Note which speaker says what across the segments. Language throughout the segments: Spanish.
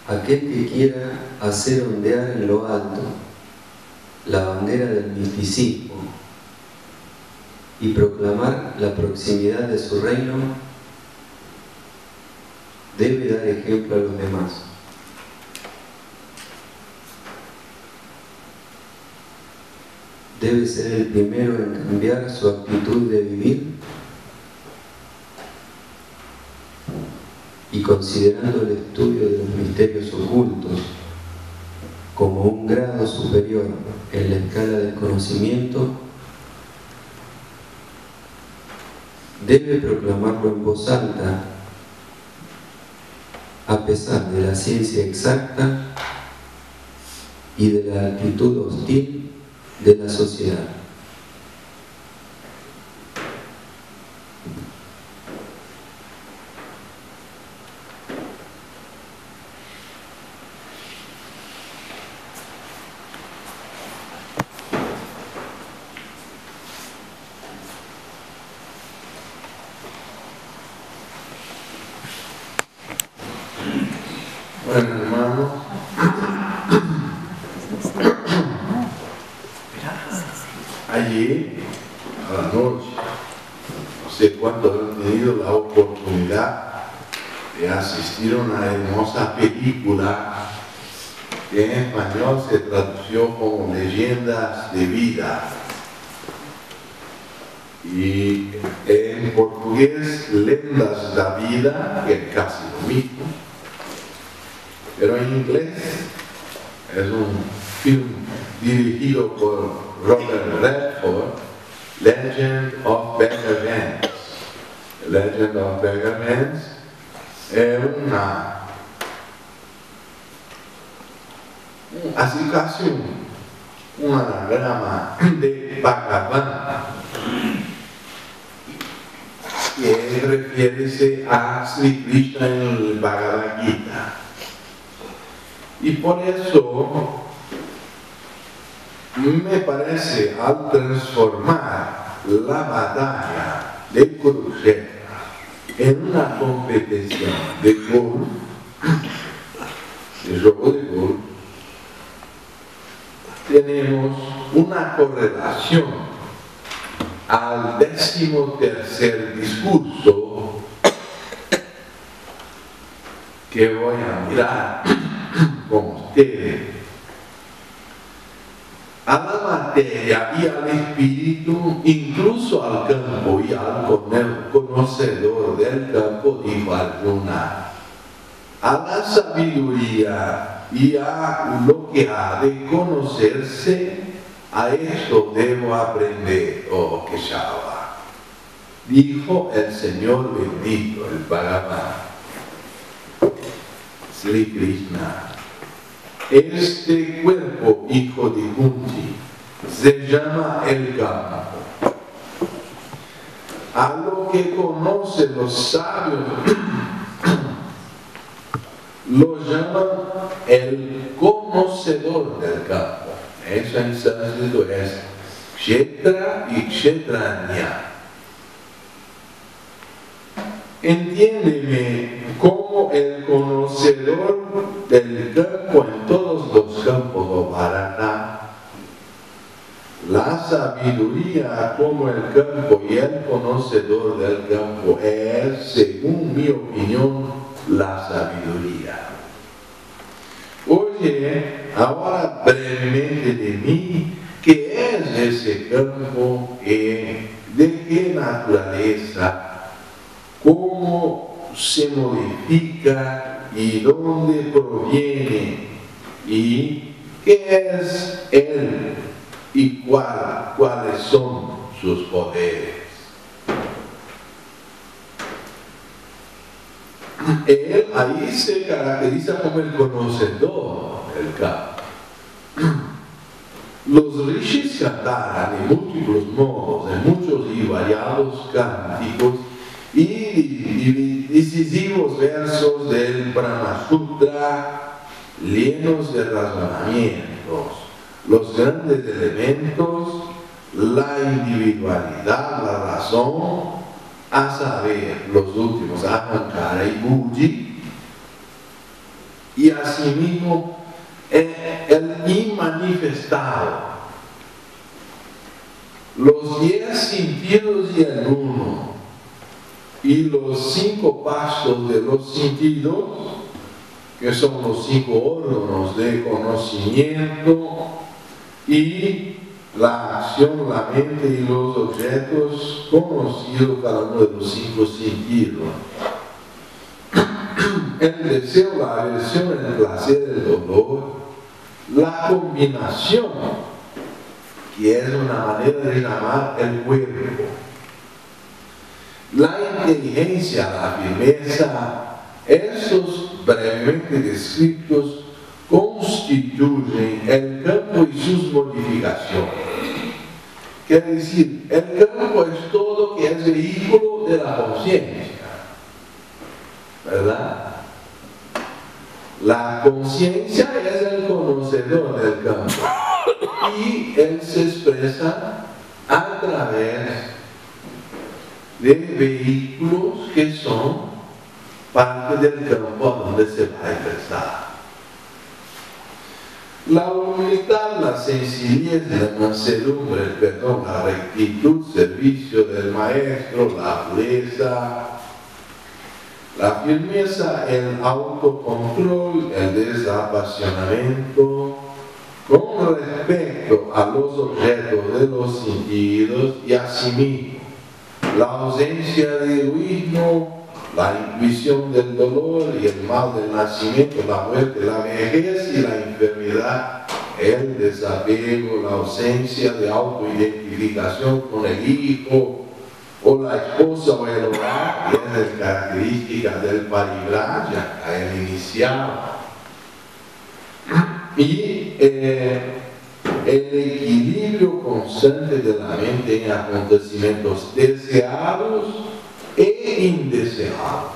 Speaker 1: aquel que quiera hacer ondear en lo alto la bandera del misticismo y proclamar la proximidad de su reino, debe dar ejemplo a los demás. Debe ser el primero en cambiar su actitud de vivir y, considerando el estudio de los misterios ocultos como un grado superior en la escala del conocimiento, debe proclamarlo en voz alta a pesar de la ciencia exacta y de la actitud hostil de la sociedad.
Speaker 2: Bueno, hermanos, ayer a la noche, no sé cuántos han tenido la oportunidad de asistir a una hermosa película que en español se tradució como Leyendas de Vida y en portugués Lendas da Vida, que es casi lo mismo. Pero en inglés es un film dirigido por Robert Redford, Legend of Bagger Vance. Legend of Bagger Vance es así casi un anagrama de Bhagavan, que refiere a Sri Krishna en el Bhagavad Gita. Y por eso me parece, al transformar la batalla de Kurukshetra en una competencia de golf, de juego de golf, tenemos una correlación al 13º discurso que voy a mirar con ustedes, a la materia y al espíritu, incluso al campo y al conocedor del campo, dijo Arjuna, a la sabiduría y a lo que ha de conocerse, a esto debo aprender, oh Keshava. Dijo el Señor bendito, el Bhagavan, Sri Krishna. Este cuerpo, hijo de Kunti, se llama el campo. A lo que conocen los sabios lo llaman el conocedor del campo. Eso en sánscrito es Kshetra y Kshetranya. Entiéndeme como el conocedor del campo en todos los campos o Bharata, la sabiduría como el campo y el conocedor del campo es, según mi opinión, la sabiduría. Oye, ahora brevemente de mí, ¿qué es ese campo? ¿De qué naturaleza? ¿Cómo se modifica y dónde proviene? ¿Y qué es él? ¿Y cuáles son sus poderes? Él ahí se caracteriza como el conocedor del campo. Los rishis cantaron de múltiples modos, en muchos y variados cánticos y decisivos versos del Brahma Sutra, llenos de razonamientos, los grandes elementos, la individualidad, la razón, a saber, los últimos, Ahankara y Buddhi, y asimismo el inmanifestado. Los 10 sentidos y el 1, y los 5 pasos de los sentidos, que son los 5 órganos de conocimiento, y la acción, la mente y los objetos conocidos, cada uno de los 5 sentidos. El deseo, la aversión, el placer, el dolor, la combinación, que es una manera de llamar el cuerpo, la inteligencia, la firmeza, esos brevemente descritos constituyen el campo y sus modificaciones. Quiere decir, el campo es todo que es vehículo de la conciencia, ¿verdad? La conciencia es el conocedor del campo y él se expresa a través de vehículos que son parte del campo a donde se va a expresar. La humildad, la sencillez, la mansedumbre, el perdón, la rectitud, servicio del maestro, la pureza, la firmeza, el autocontrol, el desapasionamiento, con respecto a los objetos de los sentidos y asimismo la ausencia de egoísmo, la intuición del dolor y el mal del nacimiento, la muerte, la vejez y la enfermedad, el desapego, la ausencia de autoidentificación con el hijo o la esposa o el hogar, que es la característica del paribraya, el iniciado. Y el equilibrio constante de la mente en acontecimientos deseados e indeseados.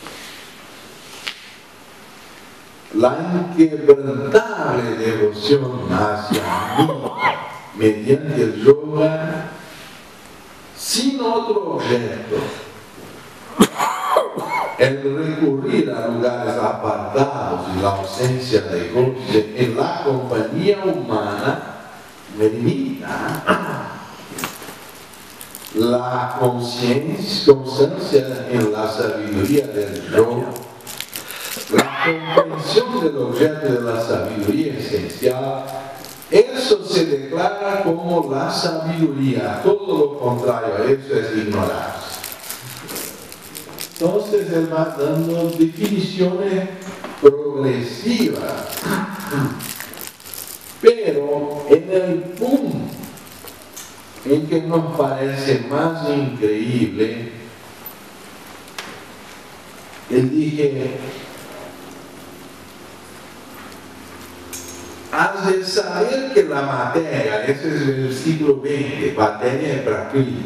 Speaker 2: La inquebrantable devoción hacia mí mediante el yoga, sin otro objeto, el recurrir a lugares apartados y la ausencia de goce en la compañía humana me limita. La constancia en la sabiduría del yo, la comprensión del objeto de la sabiduría esencial, eso se declara como la sabiduría. Todo lo contrario a eso es ignorancia. Entonces él va dando definiciones progresivas, pero en el punto en que nos parece más increíble, él dije: has de saber que la materia, ese es el versículo 20, materia es prakriti,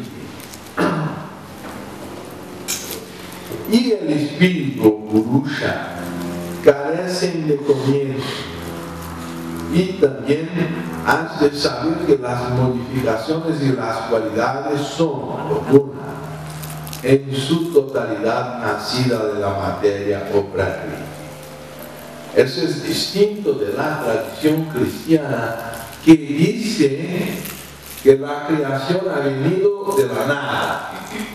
Speaker 2: y el espíritu purusha carecen de comienzo. Y también has de saber que las modificaciones y las cualidades son, una, en su totalidad nacida de la materia o prakriti. Eso es distinto de la tradición cristiana que dice que la creación ha venido de la nada.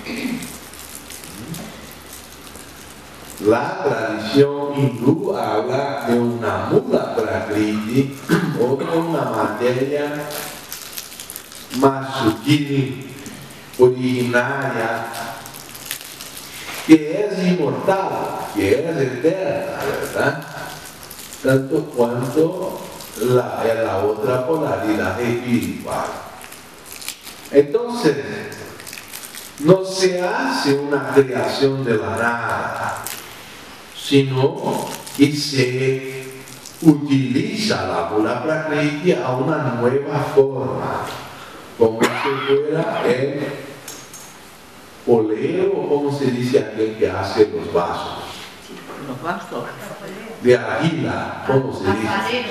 Speaker 2: La tradición hindú habla de una mula prakriti o de una materia más sutil, originaria, que es inmortal, que es eterna, ¿verdad? Tanto cuanto la otra polaridad espiritual. Entonces, no se hace una creación de la nada, sino que se utiliza la mula prakriti a una nueva forma, como si fuera el polero, o como se dice aquel que hace los vasos.
Speaker 3: Los vasos.
Speaker 2: De argila, ¿cómo se dice?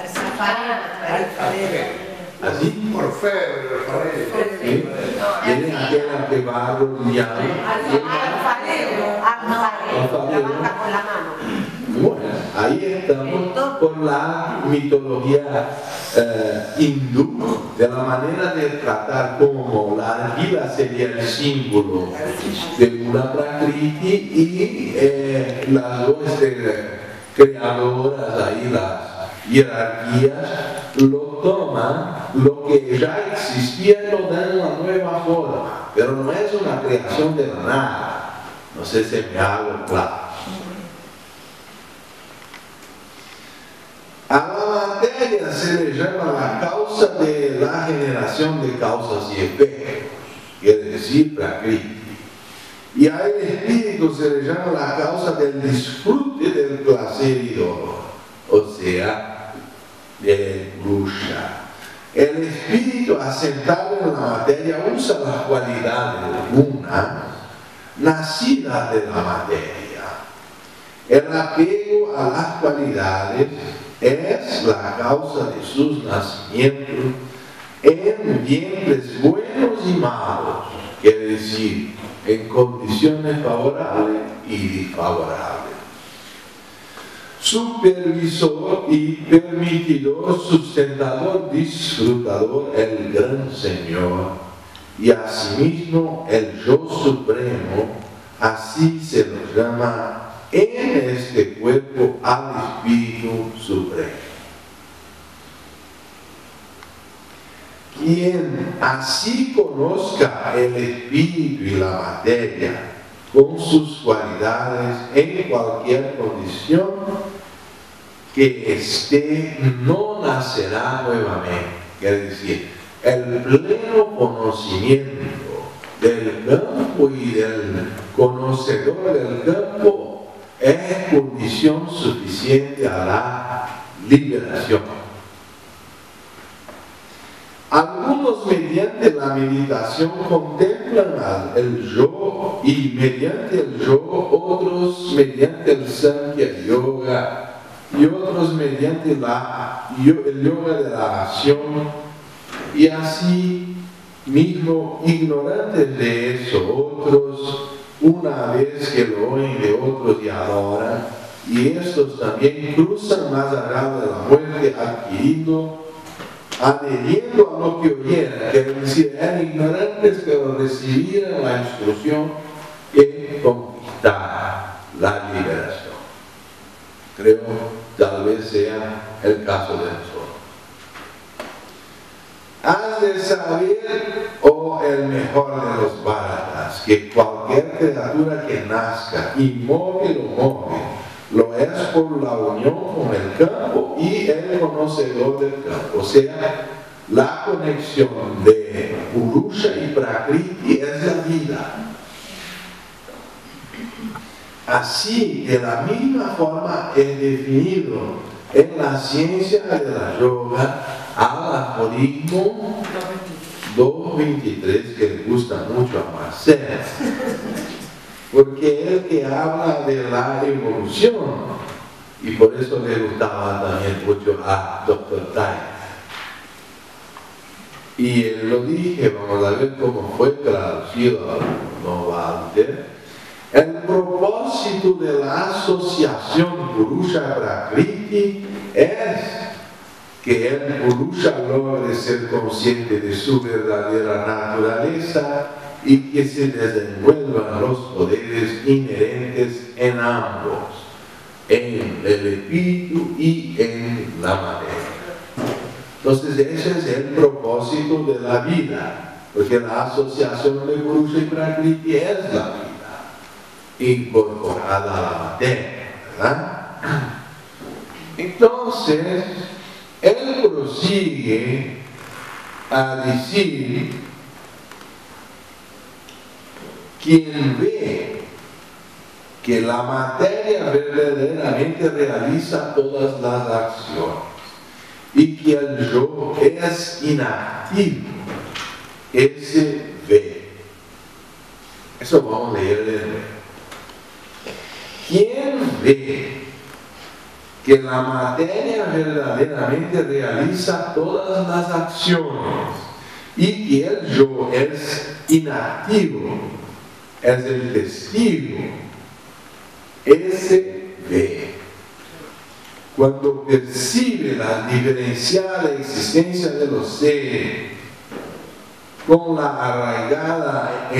Speaker 2: ¿Así? ¿Sí? Tienen aquella que va rodeando.
Speaker 3: Alfarero. Trabaja con la mano.
Speaker 2: Bueno, ahí estamos por la mitología hindú, de la manera de tratar como la argila sería el símbolo de una prakriti y las dos creadoras ahí, las jerarquías, lo toman, lo que ya existía y lo dan una nueva forma, pero no es una creación de la nada. No sé si me hago claro. A la materia se le llama la causa de la generación de causas y efectos, quiere decir prakriti. Y al espíritu se le llama la causa del disfrute del placer y dolor, o sea, de Purusha. El espíritu asentado en la materia usa las cualidades una nacidas de la materia. El apego a las cualidades es la causa de sus nacimientos en vientres buenos y malos, quiere decir, en condiciones favorables y desfavorables. Supervisor y permitidor, sustentador, disfrutador, el gran Señor, y asimismo el Yo Supremo, así se lo llama en este cuerpo al Espíritu Supremo. Quien así conozca el Espíritu y la materia con sus cualidades en cualquier condición que esté, no nacerá nuevamente. Quiere decir, el pleno conocimiento del campo y del conocedor del campo es condición suficiente a la liberación. Algunos mediante la meditación contemplan el yo y mediante el yo, otros mediante el Sankhya Yoga y otros mediante el yoga de la acción, y así mismo ignorantes de eso, otros una vez que lo oyen de otros y adoran, y estos también cruzan más allá de la muerte adquiriendo, adheriendo a lo que oyeran, quiere decir, eran ignorantes pero recibieron la instrucción que conquistara la liberación. Creo tal vez sea el caso de nosotros. Has de saber, oh el mejor de los bharatas, que cualquier criatura que nazca y mueve lo mueve, lo es por la unión con el campo y el conocedor del campo. O sea, la conexión de Purusha y Prakriti es la vida. Así, de la misma forma es definido en la ciencia de la yoga al aforismo 2.23, que le gusta mucho a Marcel, porque es el que habla de la evolución, y por eso le gustaba también mucho a Dr. Tai. Y él lo dije, vamos a ver cómo fue traducido a Novalter. El propósito de la asociación Purusha-Prakriti es que el Purusha logre ser consciente de su verdadera naturaleza y que se desenvuelvan los poderes inherentes en ambos, en el espíritu y en la materia. Entonces ese es el propósito de la vida, porque la asociación de Purusha y Prakriti es la vida incorporada a la materia, ¿verdad? Entonces él prosigue a decir: quien ve que la materia verdaderamente realiza todas las acciones y que el yo es inactivo, ese ve. Eso vamos a leer de nuevo. Quien ve que la materia verdaderamente realiza todas las acciones y que el yo es inactivo, es el testigo, ese ve. cuando percibe la diferenciada existencia de los seres como arraigada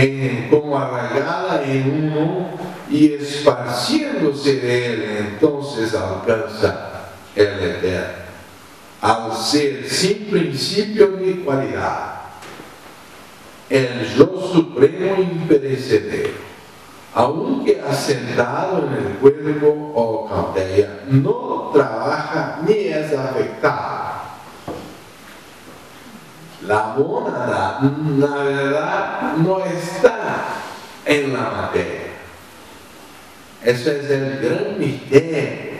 Speaker 2: en uno y esparciéndose de él, entonces alcanza el eterno, al ser sin principio ni cualidad, el yo supremo imperecedero, aunque asentado en el cuerpo o cauteya, no trabaja ni es afectado. La mónada, la verdad, no está en la materia. Eso es el gran misterio.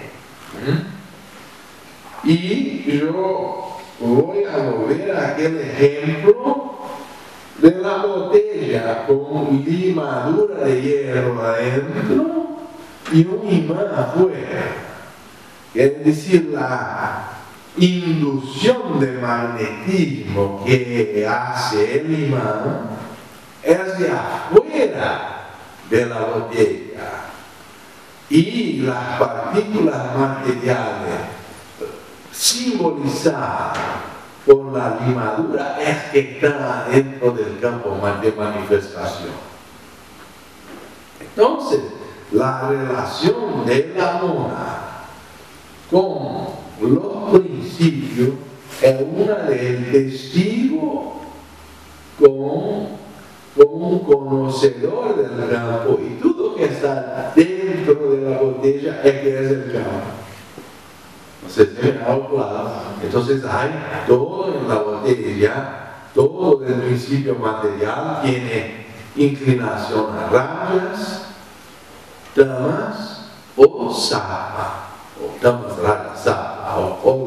Speaker 2: Y yo voy a volver a aquel ejemplo de la botella con limadura de hierro adentro y un imán afuera. Es decir, la inducción de magnetismo que hace el imán es de afuera de la botella y las partículas materiales simbolizadas por la limadura es que están dentro del campo de manifestación. Entonces, la relación de la mónada con los principios es una del testigo con un conocedor del campo, y todo que está dentro de la botella es que es el campo. No sé si me ha dado claro. Entonces hay todo en la botella, todo del principio material tiene inclinación a rayas, tamas o sapa. O tamas, rayas, sapa, o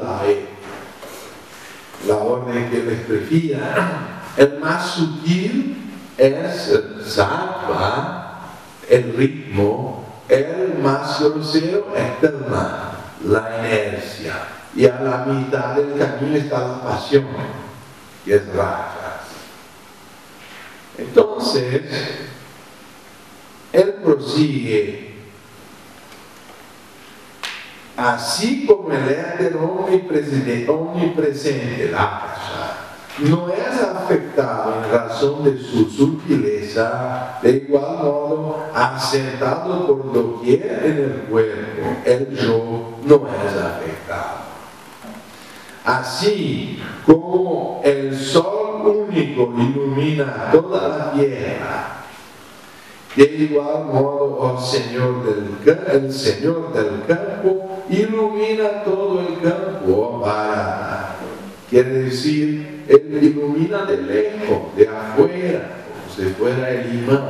Speaker 2: la orden que les prefiera. El más sutil es sapa, el ritmo. El más grosero es tama, la inercia, y a la mitad del camino está la pasión, que es rayas. Entonces, él prosigue, así como el éter omnipresente, la casa, no es afectado en razón de su sutileza, de igual modo, asentado por doquier en el cuerpo, el yo no es afectado. Así como el sol único ilumina toda la tierra, de igual modo el Señor del campo ilumina todo el campo para. Quiere decir, él ilumina de lejos, de afuera, como si fuera el imán.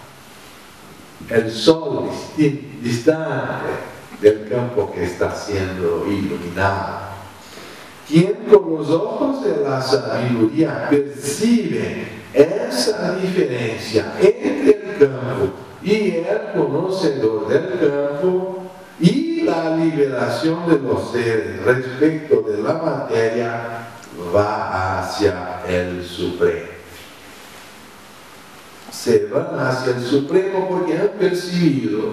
Speaker 2: El sol distante del campo que está siendo iluminado. Quien con los ojos de la sabiduría percibe esa diferencia entre el campo y el conocedor del campo y la liberación de los seres respecto de la materia, va hacia el Supremo. Se van hacia el Supremo porque han percibido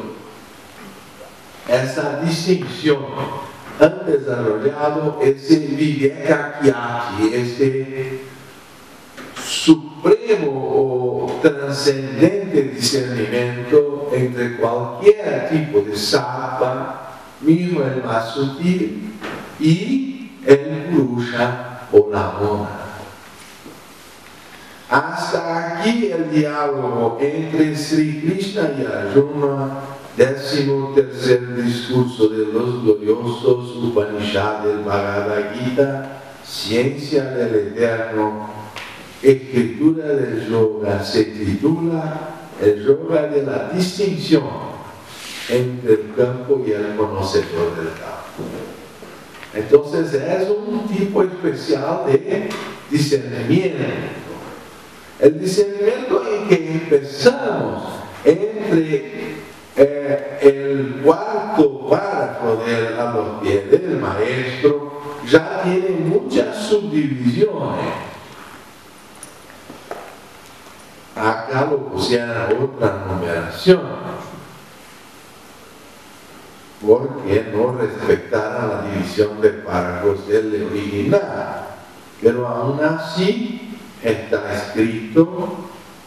Speaker 2: esa distinción, han desarrollado ese viveka kyati, ese supremo o trascendente discernimiento entre cualquier tipo de sattva, mismo el más sutil, y el purusha o la mónada. Hasta aquí el diálogo entre Sri Krishna y Arjuna, 13º discurso de los gloriosos Upanishads del Bhagavad Gita, ciencia del eterno, escritura del yoga. Se titula el yoga de la distinción entre el campo y el conocedor del campo. Entonces es un tipo especial de discernimiento. El discernimiento en que empezamos entre el cuarto párrafo a los pies del maestro ya tiene muchas subdivisiones. Acá lo pusieron otra numeración. porque no respetaron la división de párrafos del original. Pero aún así está escrito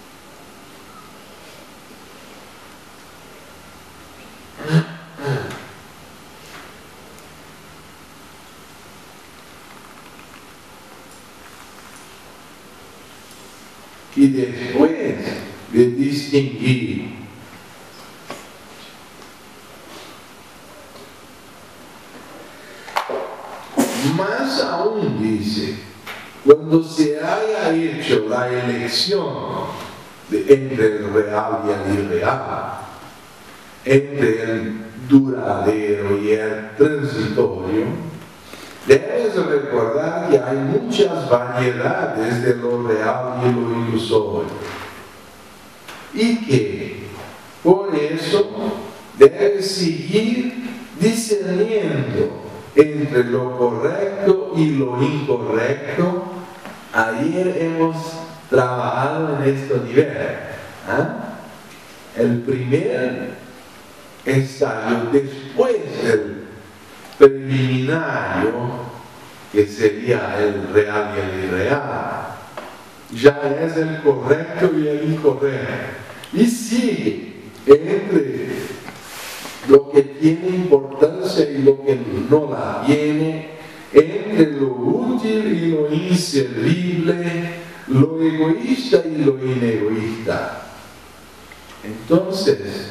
Speaker 2: y después de distinguir más aún dice, cuando se haya hecho la elección entre el real y el irreal, entre el duradero y el transitorio, debes recordar que hay muchas variedades de lo real y lo ilusorio, y que por eso debes seguir discerniendo entre lo correcto y lo incorrecto. Ayer hemos trabajado en este nivel. El primer estadio después del preliminario, que sería el real y el irreal, ya es el correcto y el incorrecto, y sigue entre lo que tiene importancia y lo que no la tiene, entre lo útil y lo inservible, lo egoísta y lo inegoísta. Entonces,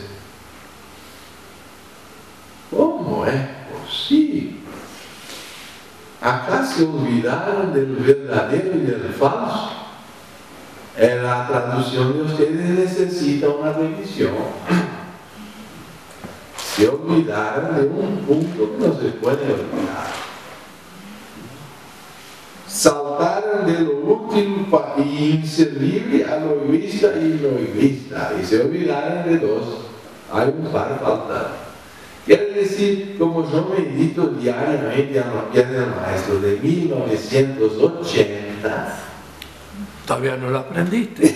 Speaker 2: ¿cómo es posible? Acá se olvidaron del verdadero y del falso. En la traducción de ustedes necesita una revisión. Se olvidaron de un punto que no se puede olvidar. Saltaron de lo útil y inservible a lo egoísta y lo egoísta. Y se olvidaron de dos. Hay un par faltando. Quiere decir, como yo medito diariamente a los pies del maestro de 1980.
Speaker 3: Todavía no lo aprendiste.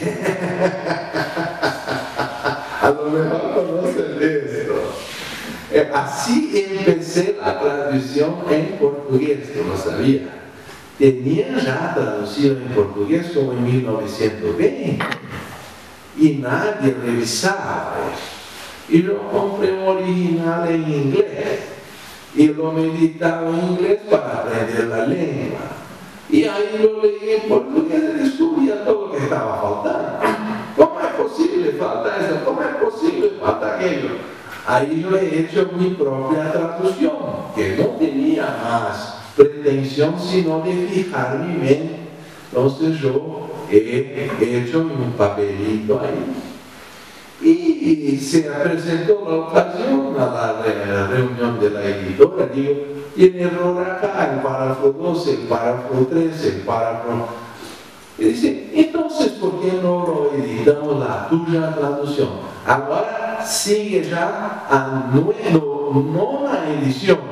Speaker 2: A lo mejor conocen esto. Así empecé la traducción en portugués, que no sabía. Tenía ya traducido en portugués como en 1920 y nadie revisaba eso. Y yo compré un original en inglés y lo meditaba en inglés para aprender la lengua. Y ahí lo leí en portugués y descubría todo lo que estaba faltando. ¿Cómo es posible falta eso? ¿Cómo es posible falta aquello? Ahí yo he hecho mi propia traducción, que no tenía más pretensión sino de fijar mi mente. Entonces yo he hecho un papelito ahí. Y se presentó la ocasión a la reunión de la editora. Digo, tiene error acá, el párrafo 12, el párrafo 13, el párrafo... Y dice, entonces, ¿por qué no lo editamos la tuya traducción? Ahora sigue ya a nona edición.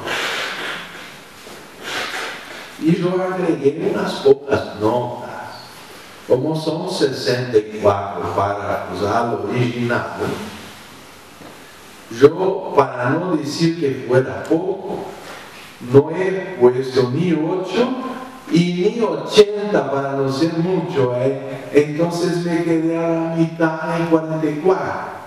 Speaker 2: Y yo agregué unas pocas notas. Como son 64 párrafos al original, yo, para no decir que fuera poco, no he puesto ni 8 y ni 80 para no ser mucho, entonces me quedé a la mitad en 44.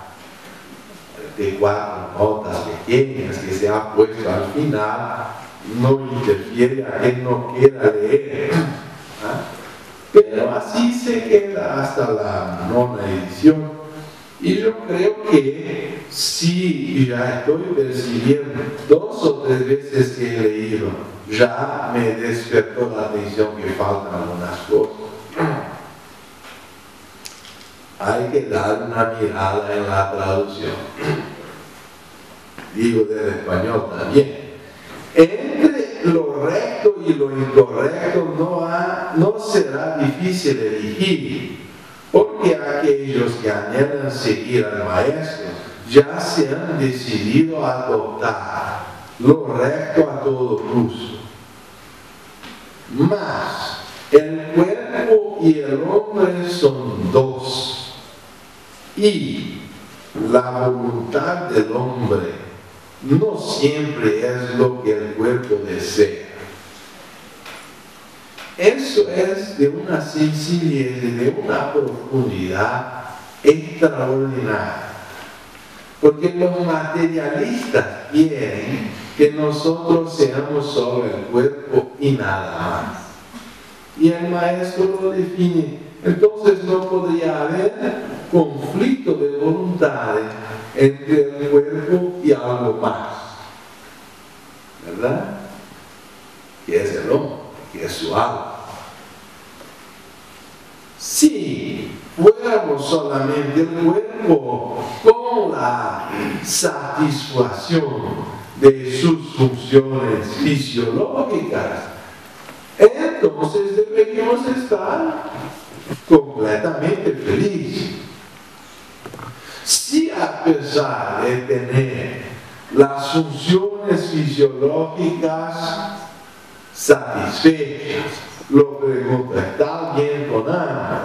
Speaker 2: 44 notas pequeñas que se han puesto al final, no interfiere a quien no quiera leer. Pero así se queda hasta la nona edición. Y yo creo que si ya estoy percibiendo 2 o 3 veces que he leído, ya me despertó la atención que faltan algunas cosas. Hay que dar una mirada en la traducción. Digo del español también. Entre lo recto y lo incorrecto no será difícil elegir, porque aquellos que anhelan seguir al maestro ya se han decidido a adoptar lo recto a todo uso. Mas el cuerpo y el hombre son dos, y la voluntad del hombre no siempre es lo que el cuerpo desea. Eso es de una sencillez y de una profundidad extraordinaria. Porque los materialistas quieren que nosotros seamos solo el cuerpo y nada más. Y el maestro lo define. Entonces no podría haber conflicto de voluntades entre el cuerpo y algo más. ¿Verdad? Que es el hombre, que es su alma. Si fuéramos solamente el cuerpo con la satisfacción de sus funciones fisiológicas, entonces deberíamos estar completamente felices. Si a pesar de tener las funciones fisiológicas satisfechas, lo pregunto, ¿está bien con hambre?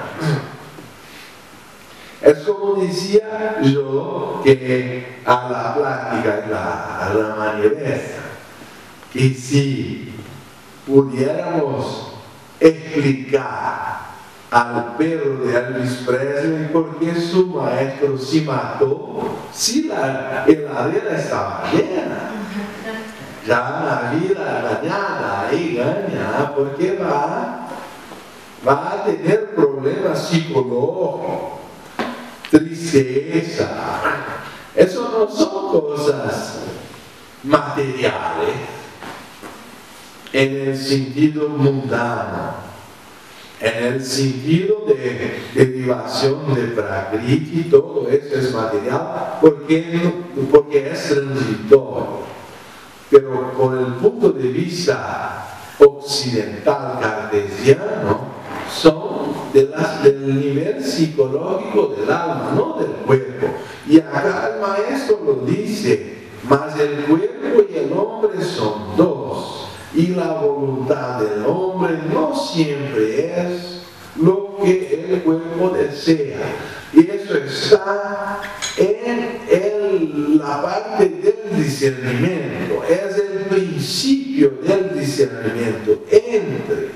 Speaker 2: Es como decía yo que a la plática a la manifesta, que si pudiéramos explicar al perro de Elvis Presley por qué su maestro se mató si la heladera estaba llena. Ya la vida mañana ahí gana, porque va a tener problemas psicológicos, tristeza. Eso no son cosas materiales en el sentido mundano, en el sentido de derivación de prakriti. Todo eso es material porque es transitorio. Pero por el punto de vista occidental cartesiano, son del nivel psicológico del alma, no del cuerpo. Y acá el maestro lo dice, mas el cuerpo y el hombre son dos, y la voluntad del hombre no siempre es lo que el cuerpo desea. Y eso está en la parte del discernimiento, es el principio del discernimiento entre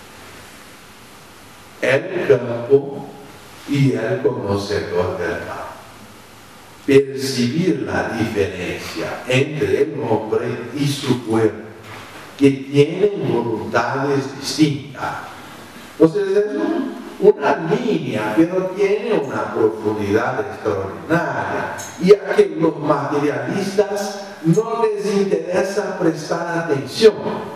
Speaker 2: el campo y el conocedor del campo. Percibir la diferencia entre el hombre y su cuerpo, que tienen voluntades distintas. Entonces es una línea, pero tiene una profundidad extraordinaria. Y a que los materialistas no les interesa prestar atención.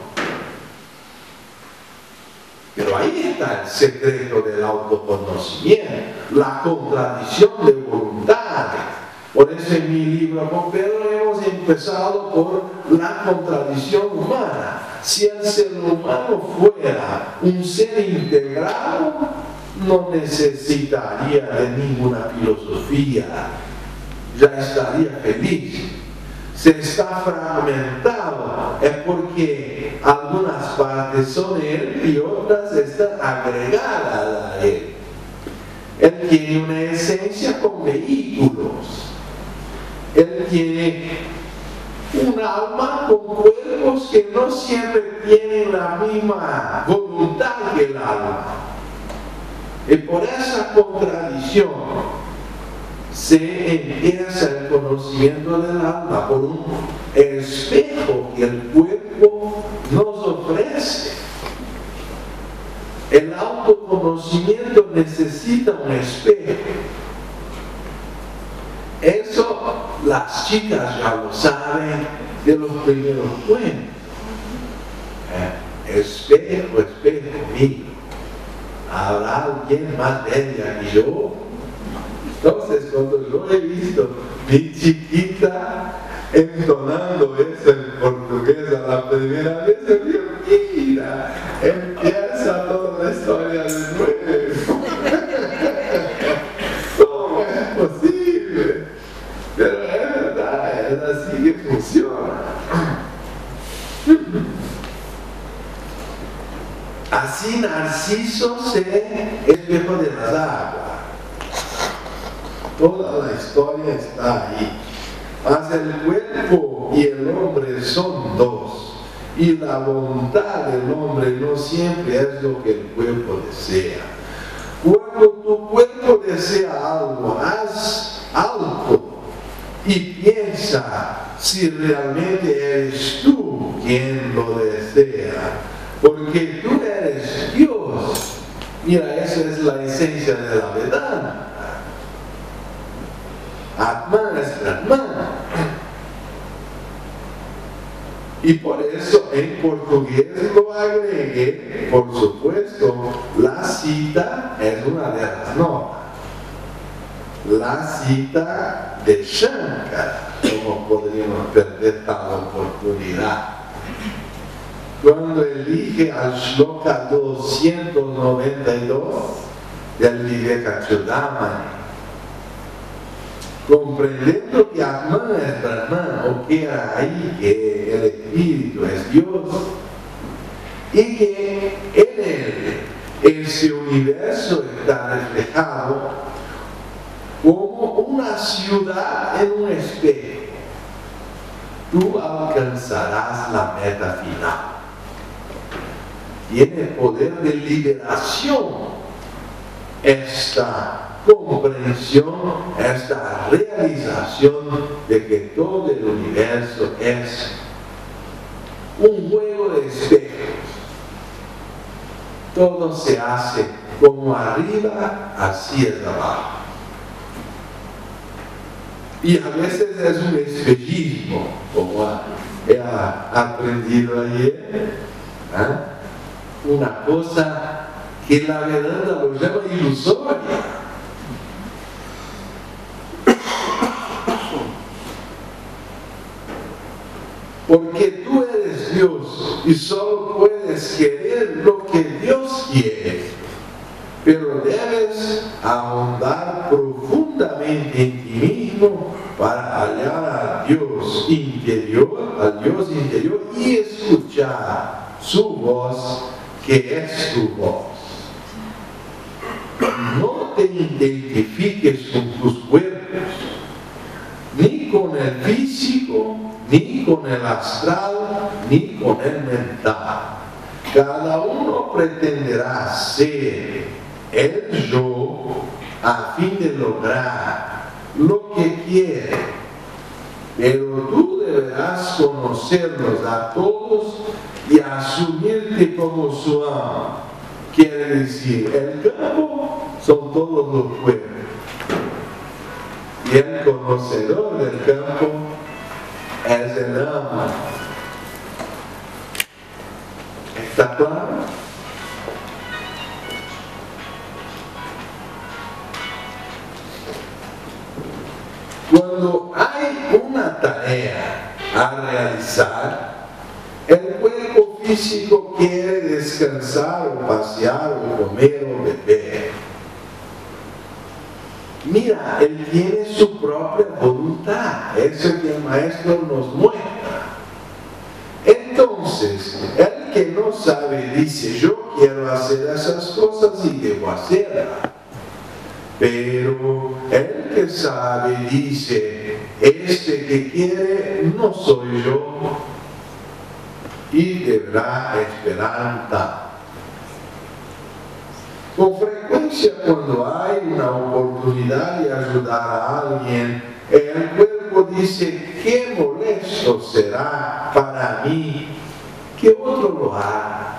Speaker 2: Pero ahí está el secreto del autoconocimiento, la contradicción de voluntades. Por eso en mi libro con Pedro hemos empezado por la contradicción humana. Si el ser humano fuera un ser integrado, no necesitaría de ninguna filosofía, ya estaría feliz. Se está fragmentado, es porque algunas partes son él y otras están agregadas a él. Él tiene una esencia con vehículos. Él tiene un alma con cuerpos que no siempre tienen la misma voluntad que el alma. Y por esa contradicción se empieza el conocimiento del alma por un espejo que el cuerpo nos ofrece. El autoconocimiento necesita un espejo. Eso las chicas ya lo saben de los primeros cuentos. Espejo, espejo mío, ¿habrá alguien más bella que yo? Entonces, cuando yo he visto mi chiquita entonando eso en portugués a la primera vez, yo digo, mira, empieza toda la historia de nuevo. ¿Cómo es posible? Pero es verdad, es así que funciona. Así Narciso se espejo de las aguas. Toda la historia está ahí. Mas el cuerpo y el hombre son dos, y la voluntad del hombre no siempre es lo que el cuerpo desea. Cuando tu cuerpo desea algo, haz algo y piensa si realmente eres tú quien lo desea, porque tú eres Dios. Mira, esa es la esencia de la Vedanta. Atman es Brahman. Y por eso en portugués lo agregué, por supuesto, la cita es una de las notas. La cita de Shankara, como podríamos perder tal oportunidad. Cuando elige al Shloka 292 del Vivekachudamani, comprendiendo que Atman es Brahman, o que ahí que el Espíritu es Dios, y que en él ese universo está reflejado como una ciudad en un espejo, tú alcanzarás la meta final. Tiene poder de liberación esta comprensión, esta realización de que todo el universo es un juego de espejos. Todo se hace como arriba, así es abajo. Y a veces es un espejismo, como he aprendido ayer, una cosa que la Vedanta lo llama ilusoria. Porque tú eres Dios y solo puedes querer lo que Dios quiere. Pero debes ahondar profundamente en ti mismo para hallar al Dios interior y escuchar su voz, que es tu voz. No te identifiques con tus cuerpos, ni con el físico, ni con el astral, ni con el mental. Cada uno pretenderá ser el yo a fin de lograr lo que quiere, pero tú deberás conocerlos a todos y asumirte como su amo. Quiere decir, el campo son todos los pueblos, y el conocedor del campo es el amo. ¿Está claro? Cuando hay una tarea a realizar, el cuerpo físico quiere descansar o pasear o comer o beber. Mira, él tiene su propia voluntad, eso que el maestro nos muestra. Entonces, el que no sabe dice, yo quiero hacer esas cosas y debo hacerlas. Pero el que sabe dice, este que quiere no soy yo, y deberá esperar un tanto. Con frecuencia, cuando hay una oportunidad de ayudar a alguien, el cuerpo dice, qué molesto será para mí que otro lo haga.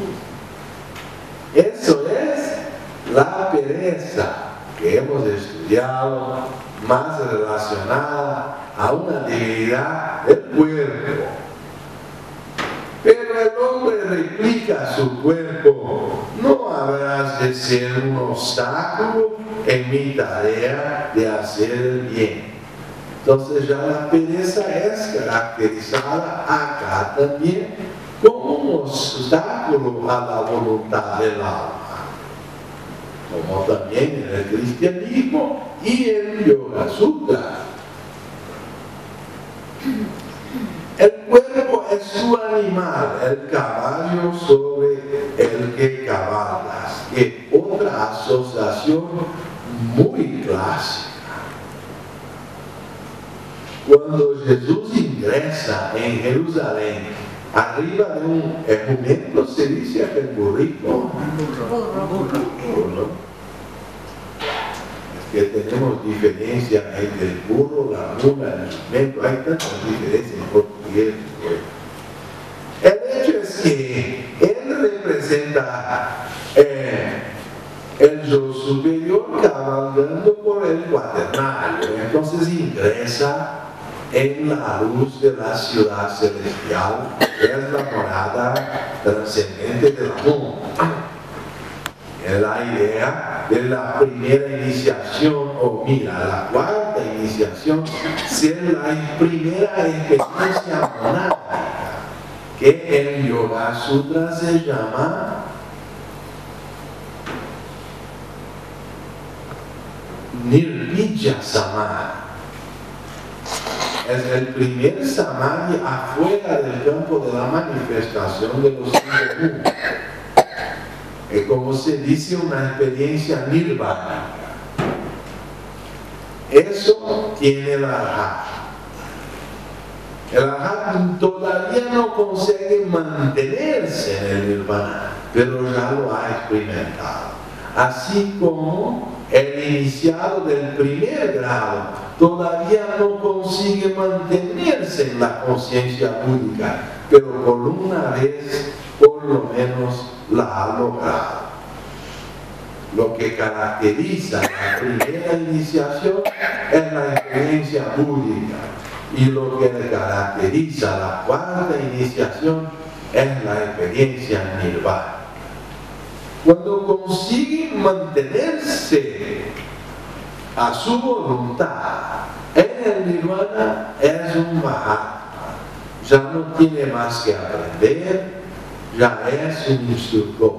Speaker 2: Eso es la pereza que hemos estudiado, más relacionada a una debilidad del cuerpo. Pero el hombre replica a su cuerpo, no habrás de ser un obstáculo en mi tarea de hacer el bien. Entonces ya la pereza es caracterizada acá también como un obstáculo a la voluntad del alma, como también en el cristianismo y en el Yoga Sutra. El cuerpo es su animal, el caballo sobre el que cabalgas, es otra asociación muy clásica. Cuando Jesús ingresa en Jerusalén, arriba de un jumento se dice aquel burrito. Burro. Que tenemos diferencia entre el burro, la mula, el jumento, hay tantas diferencias en portugués. El hecho es que él representa el yo superior cabalgando por el cuaternario, entonces ingresa en la luz de la ciudad celestial, es la morada trascendente del mundo. Es la idea de la primera iniciación, o mira, la cuarta iniciación, ser la primera experiencia monástica, que en Yoga Sutra se llama Nirvijja Samadhi. Es el primer Samadhi afuera del campo de la manifestación de los 5 mundos. Es como se dice una experiencia nirvana. Eso tiene el arhat. El arhat todavía no consigue mantenerse en el nirvana, pero ya lo ha experimentado. Así como el iniciado del primer grado todavía no consigue mantenerse en la conciencia única, pero por una vez, por lo menos, la ha logrado. Lo que caracteriza la primera iniciación es la experiencia búdica, y lo que caracteriza la cuarta iniciación es la experiencia nirvana. Cuando consiguen mantenerse a su voluntad en el nirvana, es un mahatma. Ya no tiene más que aprender, ya es un instructor.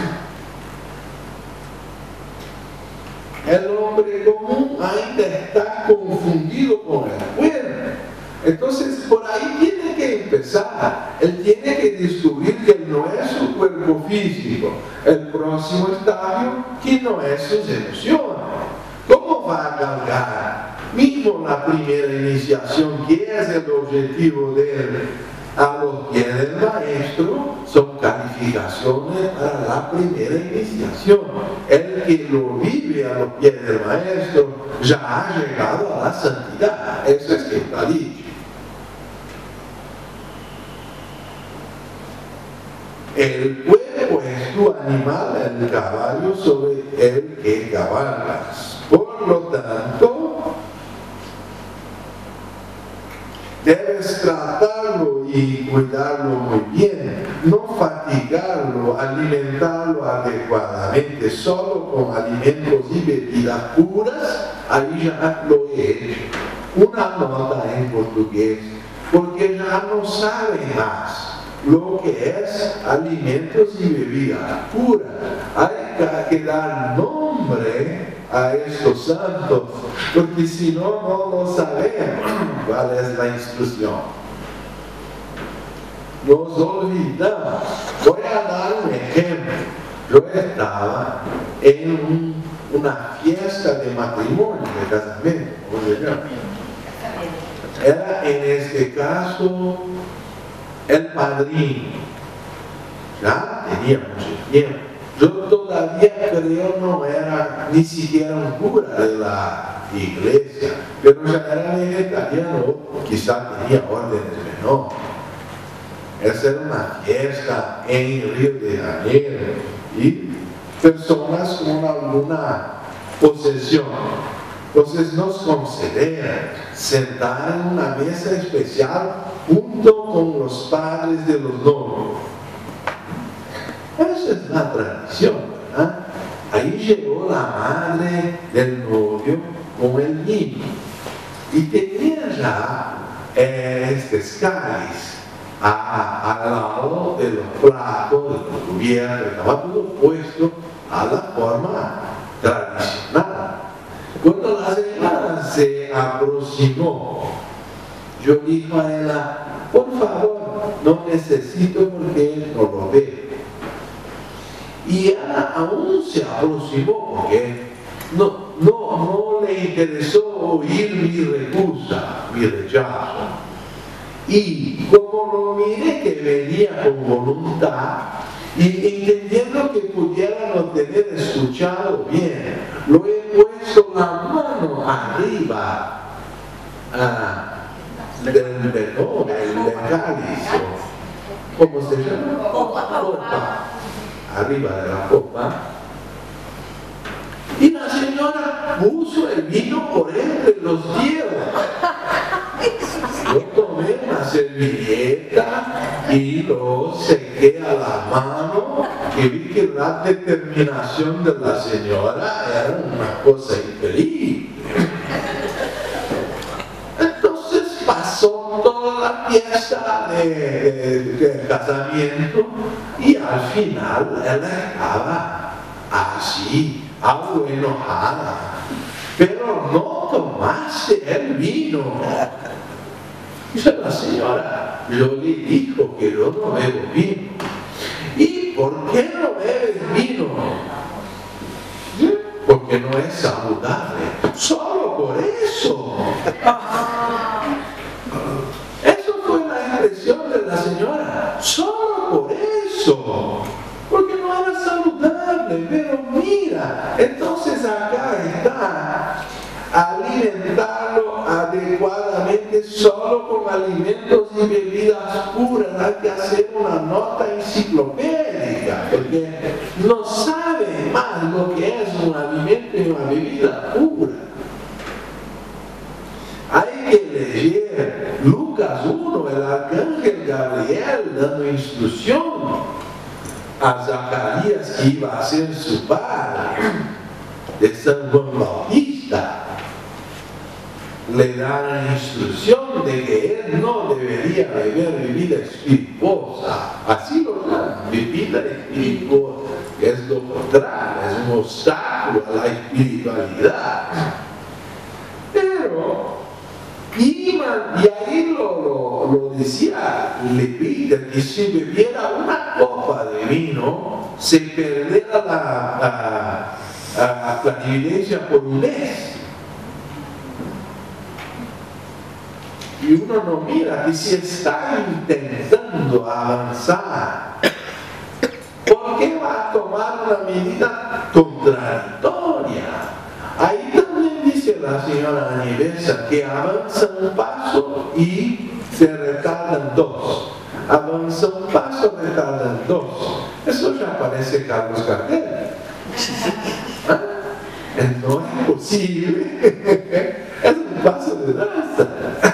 Speaker 2: El hombre común ainda está confundido con el cuerpo. Entonces, por ahí tiene que empezar. Él tiene que descubrir que no es su cuerpo físico. El próximo estadio, que no es sus emociones. ¿Cómo va a cargar? Mismo la primera iniciación, que es el objetivo de él, a los pies del maestro, son calificaciones para la primera iniciación. El que lo vive a los pies del maestro ya ha llegado a la santidad. Eso es que está dicho. El cuerpo es tu animal, el caballo sobre el que cabalgas. Por lo tanto, debes tratarlo y cuidarlo muy bien, no fatigarlo, alimentarlo adecuadamente, solo con alimentos y bebidas puras. Ahí ya lo he hecho. Una nota en portugués, porque ya no sabe más lo que es alimentos y bebidas puras. Hay que dar nombre a estos santos, porque si no, no lo sabemos cuál es la instrucción. Nos olvidamos. Voy a dar un ejemplo. Yo estaba en una fiesta de matrimonio, de casamiento, era en este caso el padrino. Ya tenía mucho tiempo. Yo todavía creo no era ni siquiera un cura de la iglesia, pero ya era vegetariano, quizá tenía órdenes menores. Esa era una fiesta en Río de Janeiro y personas con alguna posesión. Entonces nos concedieron sentar en una mesa especial junto con los padres de los novios. Esa es la tradición, ¿verdad? Ahí llegó la madre del novio con el niño y tenía ya este cáliz al lado de los platos, de los cubiertos, estaba todo puesto a la forma tradicional. Cuando la señora se aproximó, yo dije a ella, por favor, no necesito porque él no lo ve. Y ella aún se aproximó porque no le interesó oír mi recusa, mi rechazo. Y como lo miré que venía con voluntad, y entendiendo que pudiera no tener escuchado bien, lo he puesto la mano arriba del cáliz, ¿cómo se llama? Copa. Arriba de la copa. Y la señora puso el vino por entre los dedos. Yo tomé una servilleta y lo sequé a la mano y vi que la determinación de la señora era una cosa increíble. Entonces pasó toda la fiesta de casamiento y al final ella estaba así, algo enojada. Pero no tomaste el vino. Dice la señora, yo le dijo que yo no bebo vino. ¿Y por qué no bebes vino? ¿Sí? Porque no es saludable. Solo por eso. Eso fue la expresión de la señora. Solo por eso. Porque no era saludable. Pero mira, entonces acá está. Alimentarlo adecuadamente solo con alimentos y bebidas puras. Hay que hacer una nota enciclopédica porque no sabe más lo que es un alimento y una bebida pura. Hay que leer Lucas 1, el arcángel Gabriel dando instrucción a Zacarías que iba a ser su padre de San Juan Bautista. Le da la instrucción de que él no debería beber bebida espirituosa. Así lo llaman, bebida espirituosa, que es lo contrario, es un obstáculo a la espiritualidad. Pero, y ahí lo decía Lepita, que si bebiera una copa de vino, se perdiera la clarividencia por un mes. Y uno no mira que si está intentando avanzar, ¿por qué va a tomar una medida contradictoria? Ahí también dice la señora Anivesa que avanza un paso y se retardan dos. Avanza un paso, retardan dos. Eso ya parece Carlos Gardel. ¿Ah? No es posible. Es un paso de danza.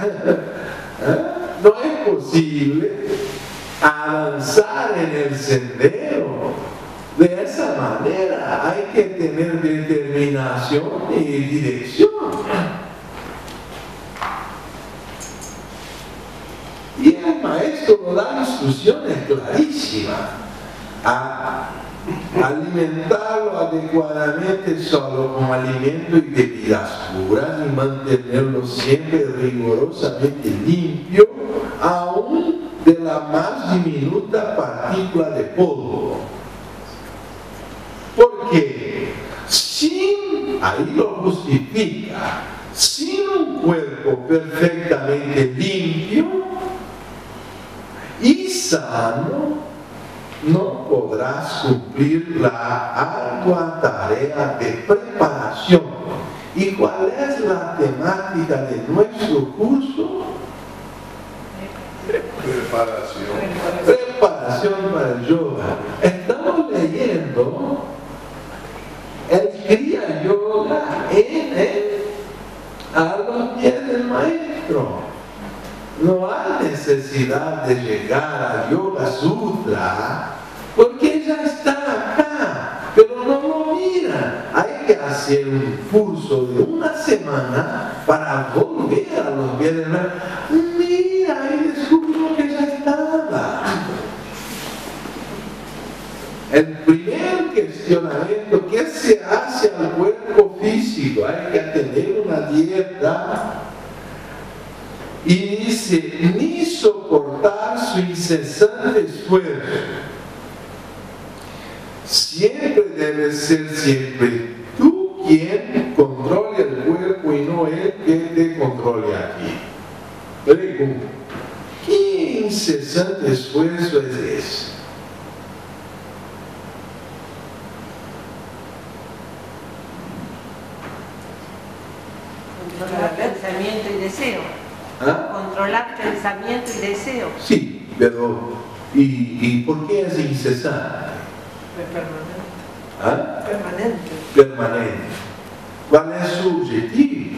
Speaker 2: No es posible avanzar en el sendero de esa manera. Hay que tener determinación y dirección. Y el maestro nos da instrucciones clarísimas a alimentarlo adecuadamente solo con alimento y bebidas puras y mantenerlo siempre rigurosamente limpio, aún de la más diminuta partícula de polvo. Porque ahí lo justifica, sin un cuerpo perfectamente limpio y sano, no podrás cumplir la ardua tarea de preparación. ¿Y cuál es la temática de nuestro curso? Preparación para el yoga. Estamos leyendo el Kriya Yoga a los pies del maestro. No hay necesidad de llegar a Yoga Sutra porque ya está acá, pero no lo miran. Hay que hacer un curso de una semana para volver a los pies del maestro. Mira, y descubrió que ya estaba. El primer cuestionamiento, ¿qué se hace al cuerpo físico? Hay que tener una dieta. Y dice, ni soportar su incesante esfuerzo. Siempre debe ser siempre tú quien controle el cuerpo y no él que te controle aquí. Pregunto, ¿qué incesante esfuerzo es ese?
Speaker 4: Controlar pensamiento y deseo.
Speaker 2: ¿Ah?
Speaker 4: Controlar pensamiento y deseo.
Speaker 2: Sí, pero ¿y por qué es incesante?
Speaker 4: Permanente.
Speaker 2: ¿Ah?
Speaker 4: Permanente.
Speaker 2: Permanente. ¿Cuál es su objetivo?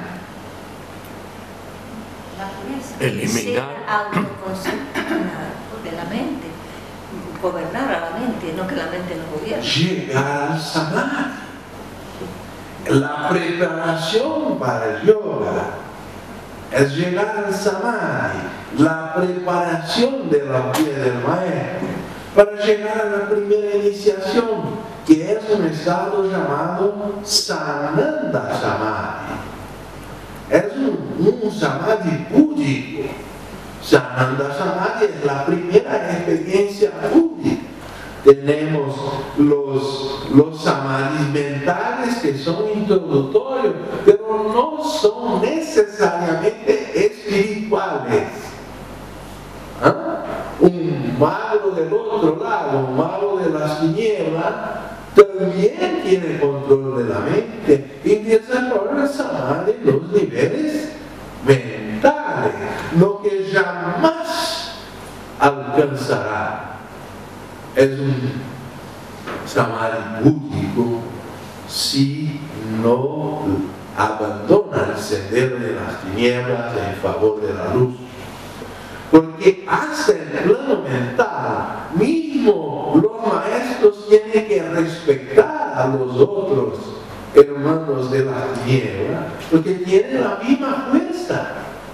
Speaker 5: La pureza.
Speaker 3: Eliminar.
Speaker 5: Ser autoconcepto de la mente. Gobernar a la mente, no que la mente nos gobierne.
Speaker 2: Llegar al samadhi. La preparación para el yoga es llegar al samadhi, la preparación de la piel del maestro para llegar a la primera iniciación, que es un estado llamado Sananda Samadhi. Es un samadhi búdico. Sananda Samadhi es la primera experiencia búdica. Tenemos los samadhis mentales que son introductorios, pero no son necesariamente espirituales. ¿Ah? Un mago del otro lado, un mago de las tinieblas, también tiene control de la mente y desarrolla samadhi en los niveles mentales, lo que jamás alcanzará. Es un samadhi búdico si no abandona el sendero de las tinieblas en favor de la luz. Porque hasta el plano mental, mismo los maestros tienen que respetar a los otros hermanos de la tiniebla, porque tienen la misma fuerza.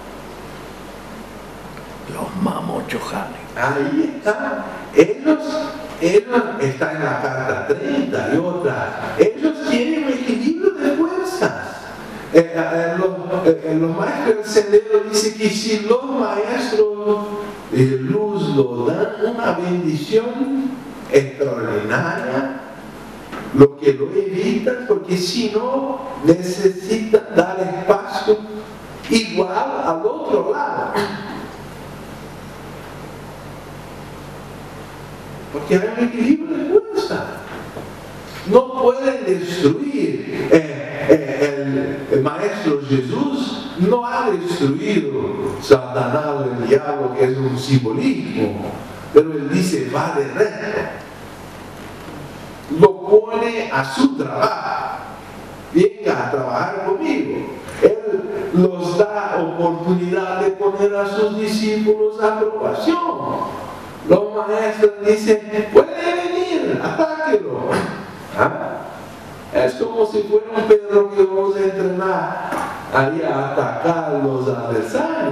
Speaker 3: Los mamochojanes.
Speaker 2: Ahí está. Ellos están en la carta 30 y otras. Ellos tienen un equilibrio de fuerzas. Los maestros del sendero dicen que si los maestros de luz lo dan una bendición extraordinaria, lo que lo evitan, porque si no necesitan dar espacio igual al otro lado. Porque hay un equilibrio de fuerza. No pueden destruir. El Maestro Jesús no ha destruido Satanás, el diablo, que es un simbolismo. Pero él dice, va de recto. Lo pone a su trabajo. Venga a trabajar conmigo. Él los da oportunidad de poner a sus discípulos a aprobación. Los maestros dicen, puede venir, atáquelo. ¿Ah? Es como si fuera un perro que vamos a entrenar ahí a atacar a los adversarios.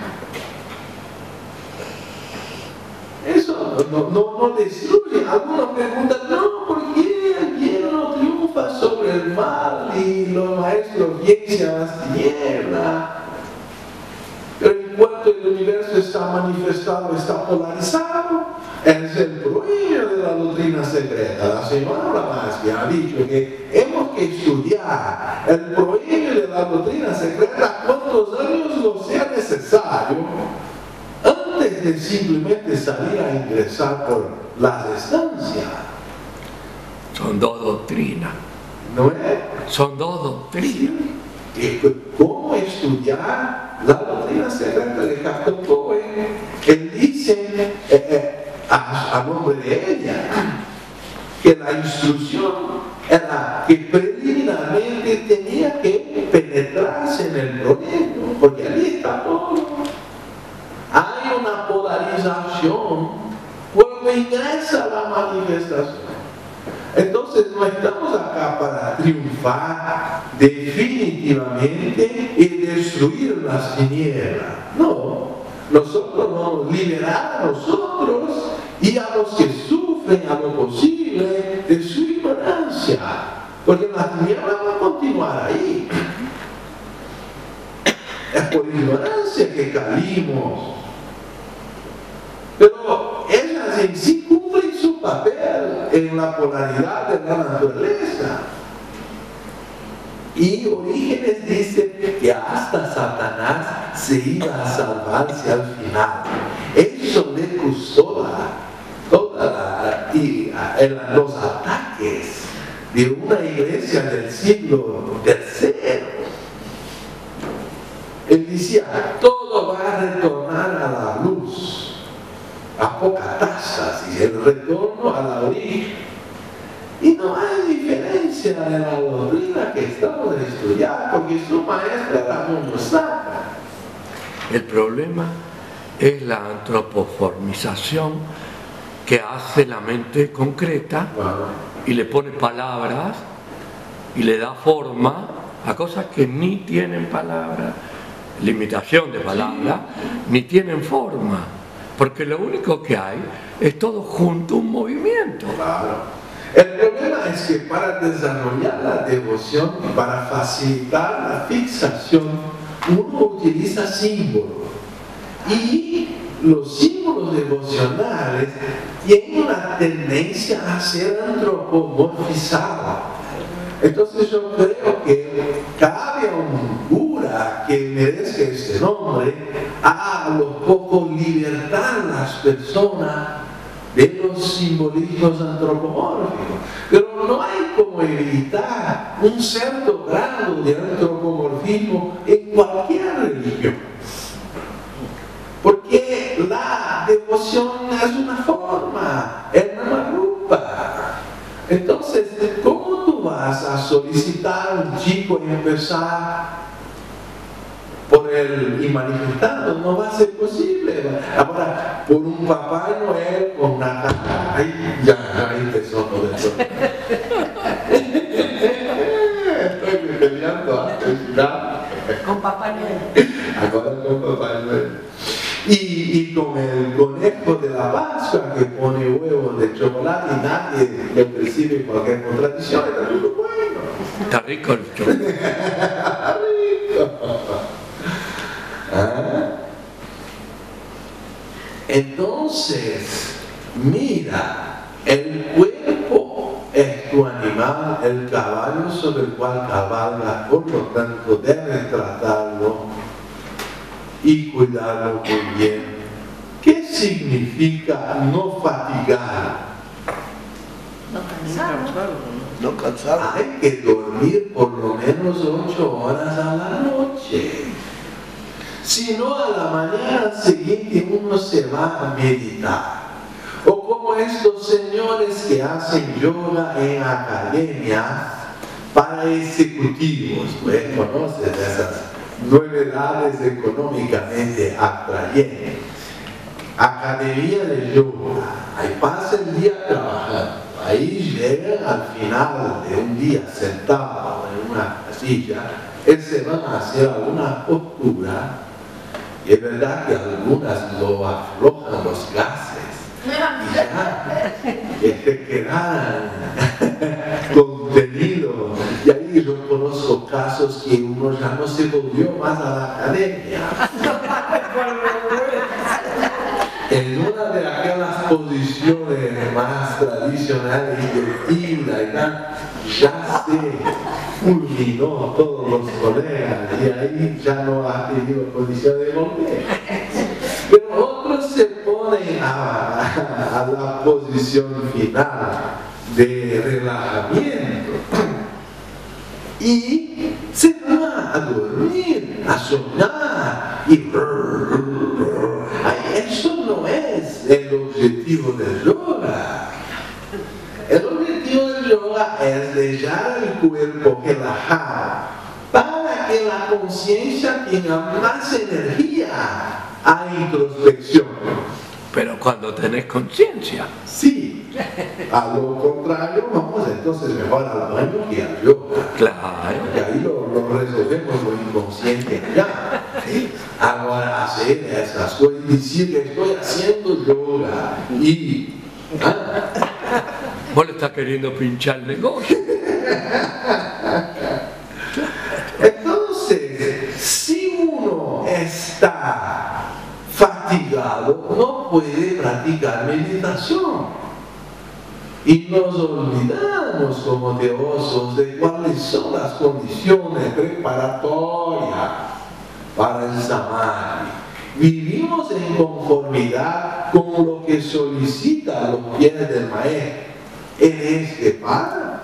Speaker 2: Eso no destruye. Algunos preguntan, no, ¿por qué el bien no triunfa sobre el mal y los maestros vencen a las tinieblas? Pero en cuanto el universo está manifestado, está polarizado, es el prodigio de la doctrina secreta. La señora Blavatsky ha dicho que hemos que estudiar el prodigio de la doctrina secreta cuantos años lo sea necesario, antes de simplemente salir a ingresar por las estancias.
Speaker 3: Son dos doctrinas.
Speaker 2: ¿No es?
Speaker 3: Son dos doctrinas.
Speaker 2: ¿Cómo estudiar la doctrina secreta de Jacopoe? Él dice a nombre de ella que la instrucción era que preliminarmente tenía que penetrarse en el proyecto, porque allí está todo. Hay una polarización cuando ingresa la manifestación. Entonces no estamos acá para triunfar definitivamente y destruir las tinieblas. No, nosotros vamos a liberar a nosotros y a los que sufren a lo posible de su ignorancia, porque la tiniebla va a continuar ahí. Es por ignorancia que caímos. Pero ellas en sí cumplen su papel en la polaridad de la naturaleza. Y Orígenes dice que hasta Satanás se iba a salvarse al final. Eso le costó los ataques de una iglesia del siglo III. Él decía, todo va a retornar a la luz, apocatastasis, el retorno a la origen. Y no hay diferencia de la doctrina que estamos estudiando, porque su maestra era muy sacra.
Speaker 3: El problema es la antropoformización que hace la mente concreta y le pone palabras y le da forma a cosas que ni tienen palabras, limitación de palabras, ni tienen forma, porque lo único que hay es todo junto un movimiento.
Speaker 2: Claro. El problema es que para desarrollar la devoción, para facilitar la fixación, uno utiliza símbolos. Y los símbolos devocionales tienen una tendencia a ser antropomorfizados. Entonces yo creo que cabe a un cura que merezca este nombre a los pocos libertar a las personas de los simbolismos antropomórficos. Pero no hay como evitar un cierto grado de antropomorfismo en cualquier religión. Porque la devoción es una forma, es una rupa. Entonces, ¿cómo tú vas a solicitar a un chico y empezar por él y manifestando? No va a ser posible. Ahora, por un Papá Noel con una caja, ahí ya empezó todo eso. Estoy peleando antes, ¿verdad?
Speaker 4: Con Papá Noel.
Speaker 2: Ahora con Papá Noel. Y con el conejo de la Pascua que pone huevos de chocolate y nadie le percibe cualquier contradicción, está muy bueno.
Speaker 3: Está rico el chocolate.
Speaker 2: Rico. ¿Ah? Entonces, mira, el cuerpo es tu animal, el caballo sobre el cual cabalgas, por lo tanto debes tratarlo y cuidarlo muy bien. ¿Qué significa no fatigar?
Speaker 5: No cansado.
Speaker 2: Hay que dormir por lo menos 8 horas a la noche. Si no, a la mañana siguiente uno se va a meditar. O como estos señores que hacen yoga en academias para ejecutivos, pues conocen esas novedades económicamente atrayentes. Academia de yoga, ahí pasa el día trabajando, ahí llegan al final de un día sentado en una silla, se van a hacer alguna postura, y es verdad que algunas lo aflojan los gases, y ya se quedan contenidos. Y ahí yo conozco casos que uno ya no se volvió más a la academia. En una de aquellas posiciones más tradicionales y divertidas y tal, ya se fulminó todos los colegas y ahí ya no ha tenido condición de volver. Pero otros se ponen a la posición final de relajamiento y se van a dormir, a soñar y eso no es el objetivo del yoga. El objetivo del yoga es dejar el cuerpo relajado para que la conciencia tenga más energía a introspección.
Speaker 3: Pero cuando tenés conciencia.
Speaker 2: Sí, a lo contrario, vamos entonces mejor al baño que al yoga.
Speaker 3: Claro.
Speaker 2: Y ahí lo resolvemos lo inconsciente ya. Ahora hacer esas cosas y decir que estoy haciendo yoga y...
Speaker 3: Vos le estás queriendo pinchar el negocio.
Speaker 2: Entonces, si uno está fatigado, no puede practicar meditación. Y nos olvidamos como teosos de cuáles son las condiciones preparatorias para el Samadhi. Vivimos en conformidad con lo que solicitan los pies del maestro en este párrafo.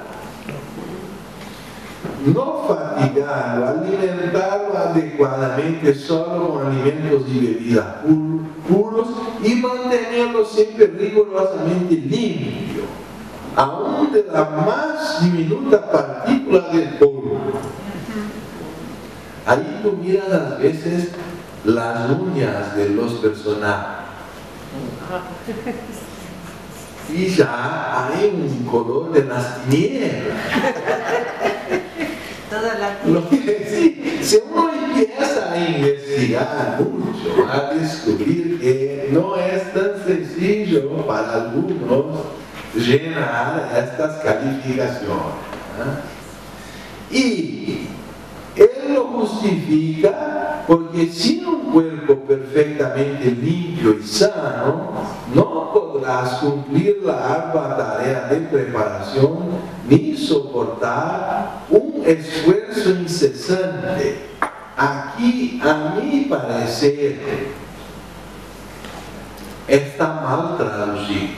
Speaker 2: No fatigarlo, alimentarlo adecuadamente solo con alimentos y bebidas puros y mantenerlo siempre rigurosamente limpio, aún de la más diminuta partícula del polvo. Ahí tú miras a veces las uñas de los personajes y ya hay un color de las tinieblas. Lo que sí, si uno empieza a investigar mucho, a descubrir que no es tan sencillo para algunos llenar estas calificaciones. Y él lo justifica porque sin un cuerpo perfectamente limpio y sano, no podrás cumplir la ardua tarea de preparación ni soportar un esfuerzo incesante. Aquí, a mi parecer, está mal traducido,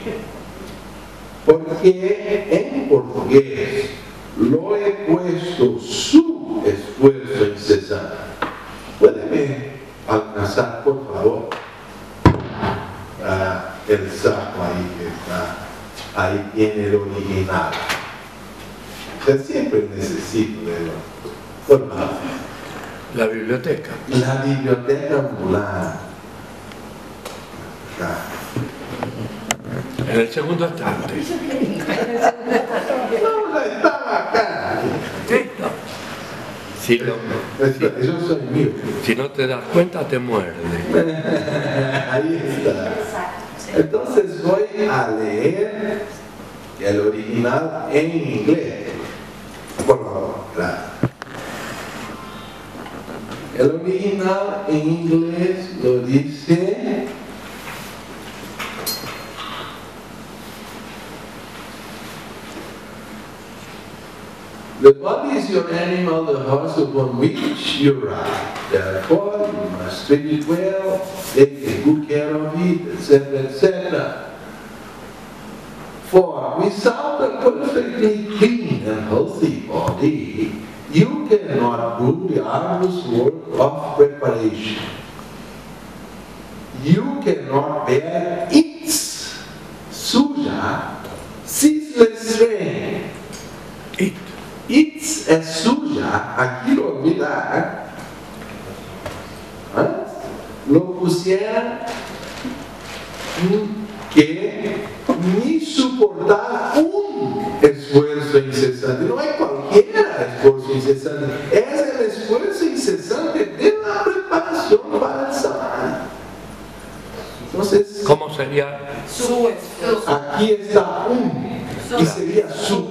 Speaker 2: porque en portugués lo he puesto su esfuerzo incesante. ¿Pueden alcanzar, por favor, el saco ahí que está? Ahí tiene el original. Yo siempre necesito verlo. Por favor.
Speaker 3: La biblioteca.
Speaker 2: La biblioteca ambulante. Acá.
Speaker 3: En el segundo estante.
Speaker 2: No, estaba acá.
Speaker 3: Esto. Si,
Speaker 2: Yo soy mío.
Speaker 3: si no te das cuenta, te muerde.
Speaker 2: Ahí está. Entonces voy a leer el original en inglés. Por favor, gracias. El original en inglés lo dice: the body is your animal, the horse upon which you ride. Therefore, you must treat it well, take good care of it, etc., etc. For without a perfectly clean and healthy body, you cannot do the arduous work of preparation. You cannot bear its suja, ceaseless strain. Its es suya, aquí lo olvidar, lo pusiera que ni soportar un esfuerzo incesante. No hay cualquiera esfuerzo incesante, es el esfuerzo incesante de la preparación para el Samadhi. Entonces,
Speaker 3: ¿cómo sería?
Speaker 4: Su esfuerzo.
Speaker 2: Aquí está un, y sería su.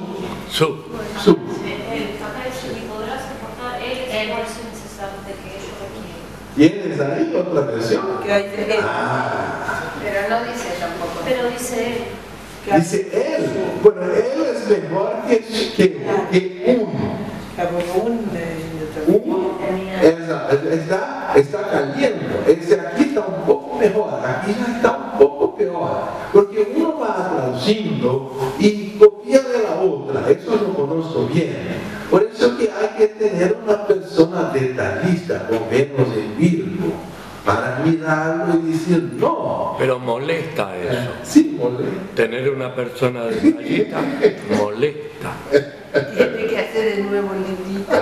Speaker 6: Y podrás soportar el esfuerzo incesante que ello requiere.
Speaker 2: ¿Tienes ahí otra versión?
Speaker 5: Pero no dice tampoco.
Speaker 6: Pero dice él.
Speaker 2: Dice él. Bueno, él es mejor que está caliente. Ese aquí está un poco mejor, aquí ya está un poco peor. Porque uno va traduciendo y copia de la otra. Eso lo conozco bien. Por eso que hay que tener una persona detallista, con menos en Virgo, para mirarlo y decir no.
Speaker 3: Pero molesta eso.
Speaker 2: Sí, molesta.
Speaker 3: Tener una persona detallista molesta.
Speaker 4: Tiene que hacer de nuevo el librito.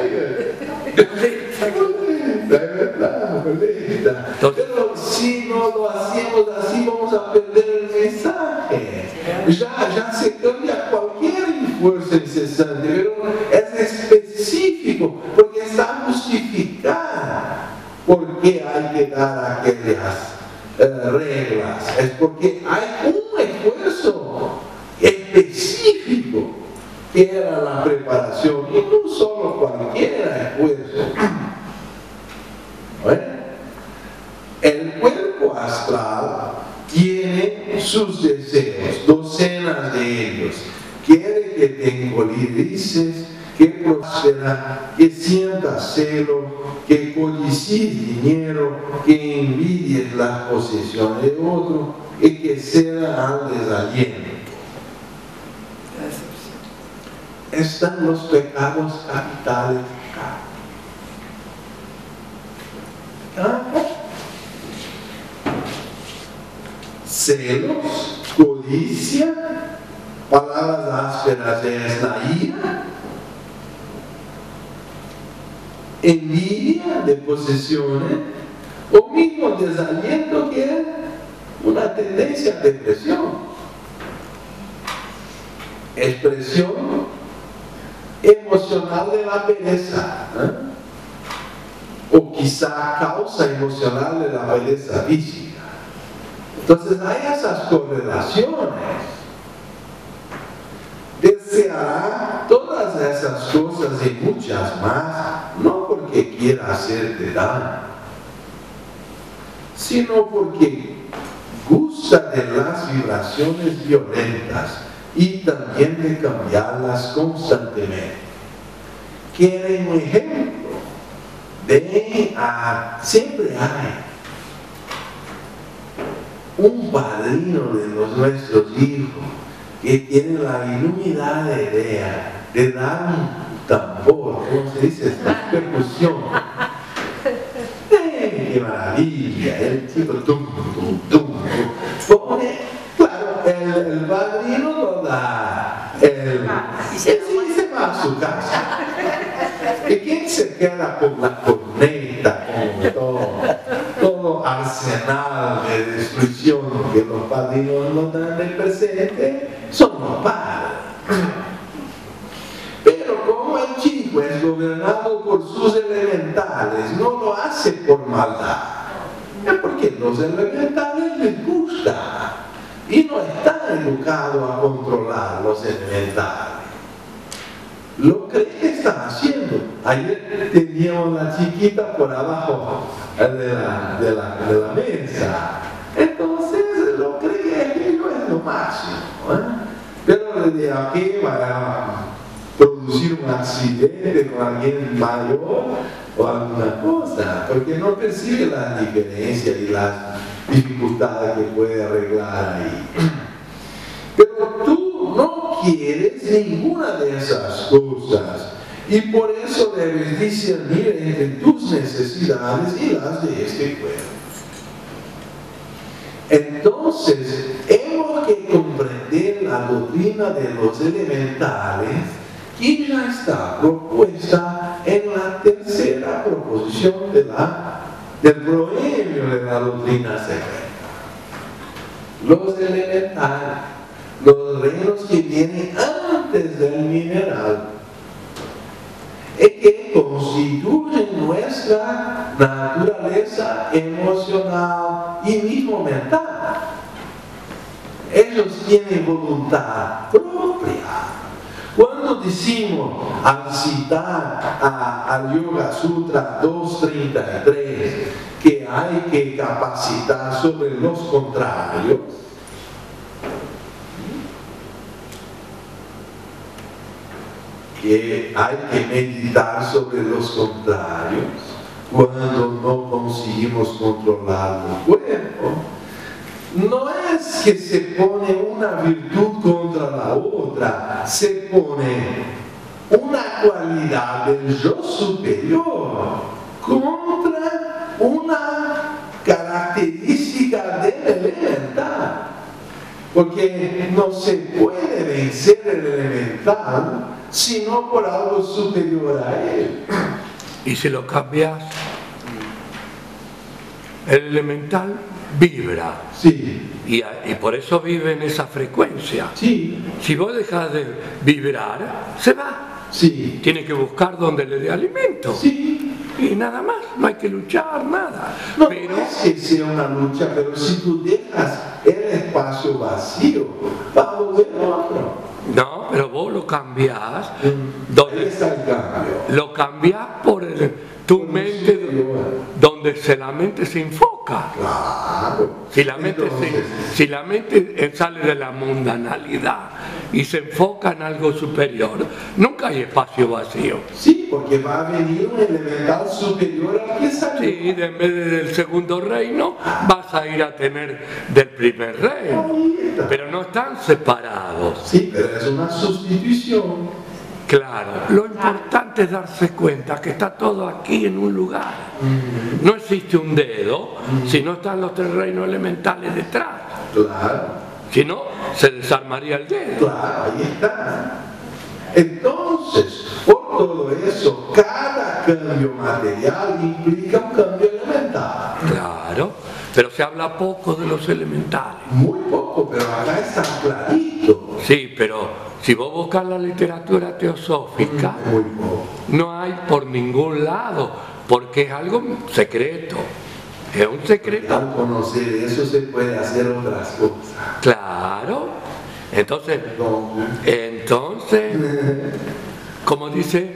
Speaker 2: Molesta. Pero si no lo hacemos así, vamos a perder el mensaje. Ya se cambia cualquier esfuerzo incesante, pero es específico, porque está justificada. ¿Por qué hay que dar aquellas reglas? Es porque hay un esfuerzo específico que era la preparación, y no solo cualquier esfuerzo. ¿Bueno? El cuerpo astral tiene sus deseos, docenas de ellos, te encolerices, que prospera, que sientas celo, que codicies dinero, que envidies las posesiones de otro y que ceda al desaliento. Están los pecados capitales acá. Celos, codicia, palabras ásperas es la ira, envidia de posesiones, o mismo desaliento, que es una tendencia a depresión. Expresión emocional de la pereza, o quizá causa emocional de la pereza física. Entonces hay esas correlaciones. Deseará todas esas cosas y muchas más, no porque quiera hacerte daño, sino porque gusta de las vibraciones violentas y también de cambiarlas constantemente. Quiere un ejemplo de siempre hay un padrino de nuestros hijos que tiene la iluminada idea de dar un tambor, ¿cómo se dice? Esta percusión. ¡Qué maravilla! El chico tum, tum, tum, pone, claro, el padrino no da, se va a su casa. ¿Y quién se queda con la corneta, con todo arsenal de destrucción que los padrinos nos dan de presente? Son los padres. Pero como el chico es gobernado por sus elementales, no lo hace por maldad, es porque los elementales les gusta y no están educados a controlar los elementales. Lo cree que están haciendo. Ayer teníamos la chiquita por abajo de la mesa. Entonces lo cree que ello es lo máximo. Pero de aquí va a producir un accidente con alguien mayor o alguna cosa, porque no percibe las diferencias y las dificultades que puede arreglar ahí. Pero tú no quieres ninguna de esas cosas y por eso debes discernir entre tus necesidades y las de este cuerpo. Entonces, hemos que comprender la doctrina de los elementales, que ya está propuesta en la tercera proposición del proemio de la doctrina secreta. Los elementales, los reinos que vienen antes del mineral, es que constituyen nuestra naturaleza emocional y mismo mental. Ellos tienen voluntad propia. Cuando decimos, al citar al Yoga Sutra 2.33, que hay que capacitar sobre los contrarios, que hay que meditar sobre los contrarios cuando no conseguimos controlar el cuerpo, no es que se pone una virtud contra la otra, se pone una cualidad del yo superior contra una característica del elemental, porque no se puede vencer el elemental sino por algo superior a él.
Speaker 3: Y si lo cambias, el elemental vibra.
Speaker 2: Sí.
Speaker 3: Y por eso vive en esa frecuencia.
Speaker 2: Sí.
Speaker 3: Si vos dejas de vibrar, se va.
Speaker 2: Sí.
Speaker 3: Tiene que buscar donde le dé alimento.
Speaker 2: Sí.
Speaker 3: Y nada más, no hay que luchar, nada.
Speaker 2: No
Speaker 3: Pero
Speaker 2: es que sea una lucha, pero si tú dejas el espacio vacío, va a volver otro.
Speaker 3: no, pero vos lo cambiás.
Speaker 2: Ahí está el cambio.
Speaker 3: Lo cambiás por tu mente
Speaker 2: superior.
Speaker 3: donde la mente se enfoca.
Speaker 2: Claro.
Speaker 3: Si la mente,
Speaker 2: Entonces,
Speaker 3: si la mente sale de la mundanalidad y se enfoca en algo superior, nunca hay espacio vacío.
Speaker 2: sí, porque va a venir un elemental superior al que salió.
Speaker 3: Sí, en vez del segundo reino vas a ir a tener del primer reino,
Speaker 2: Ahí está.
Speaker 3: pero no están separados.
Speaker 2: Sí, pero es una sustitución.
Speaker 3: Claro, lo importante es darse cuenta que está todo aquí en un lugar. No existe un dedo si no están los tres reinos elementales detrás.
Speaker 2: Claro,
Speaker 3: Si no, se desarmaría el dedo.
Speaker 2: claro, ahí está. Entonces, por todo eso, cada cambio material implica un cambio elemental.
Speaker 3: Claro, pero se habla poco de los elementales.
Speaker 2: Muy poco, pero acá está clarito.
Speaker 3: Sí, pero si vos buscas la literatura teosófica,
Speaker 2: Muy poco.
Speaker 3: no hay por ningún lado, porque es algo secreto. Es un secreto.
Speaker 2: Al conocer eso se puede hacer otras cosas.
Speaker 3: Claro. Entonces, como dice,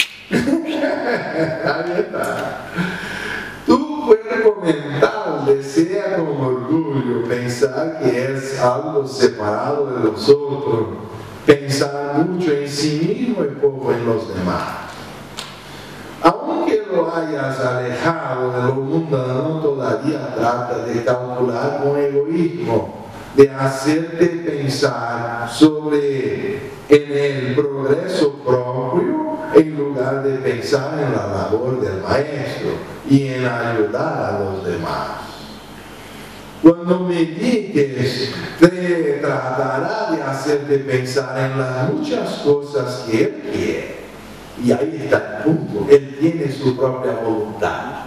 Speaker 2: Ahí está. Tu cuerpo mental desea con orgullo pensar que es algo separado de los otros, pensar mucho en sí mismo y poco en los demás. Aunque lo hayas alejado de lo mundano, todavía trata de calcular con egoísmo, de hacerte pensar en el progreso propio en lugar de pensar en la labor del maestro y en ayudar a los demás. Cuando medites, te tratará de hacerte pensar en las muchas cosas que él quiere. Y ahí está el punto. Él tiene su propia voluntad.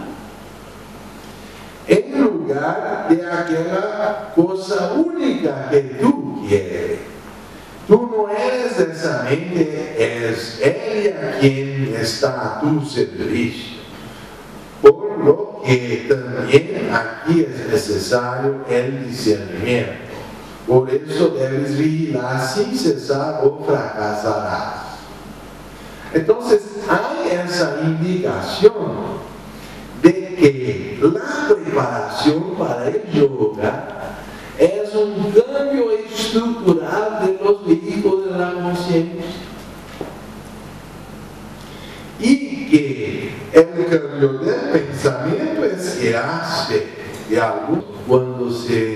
Speaker 2: En lugar de aquella cosa única que tú quieres. Tú no eres esa mente, es ella quien está a tu servicio. Por lo que también aquí es necesario el discernimiento. Por eso debes vigilar sin cesar o fracasarás. Entonces hay esa indicación de que la preparación para el yoga es un cambio estructural de los vehículos de la conciencia. Y que el cambio del pensamiento es que hace de algo cuando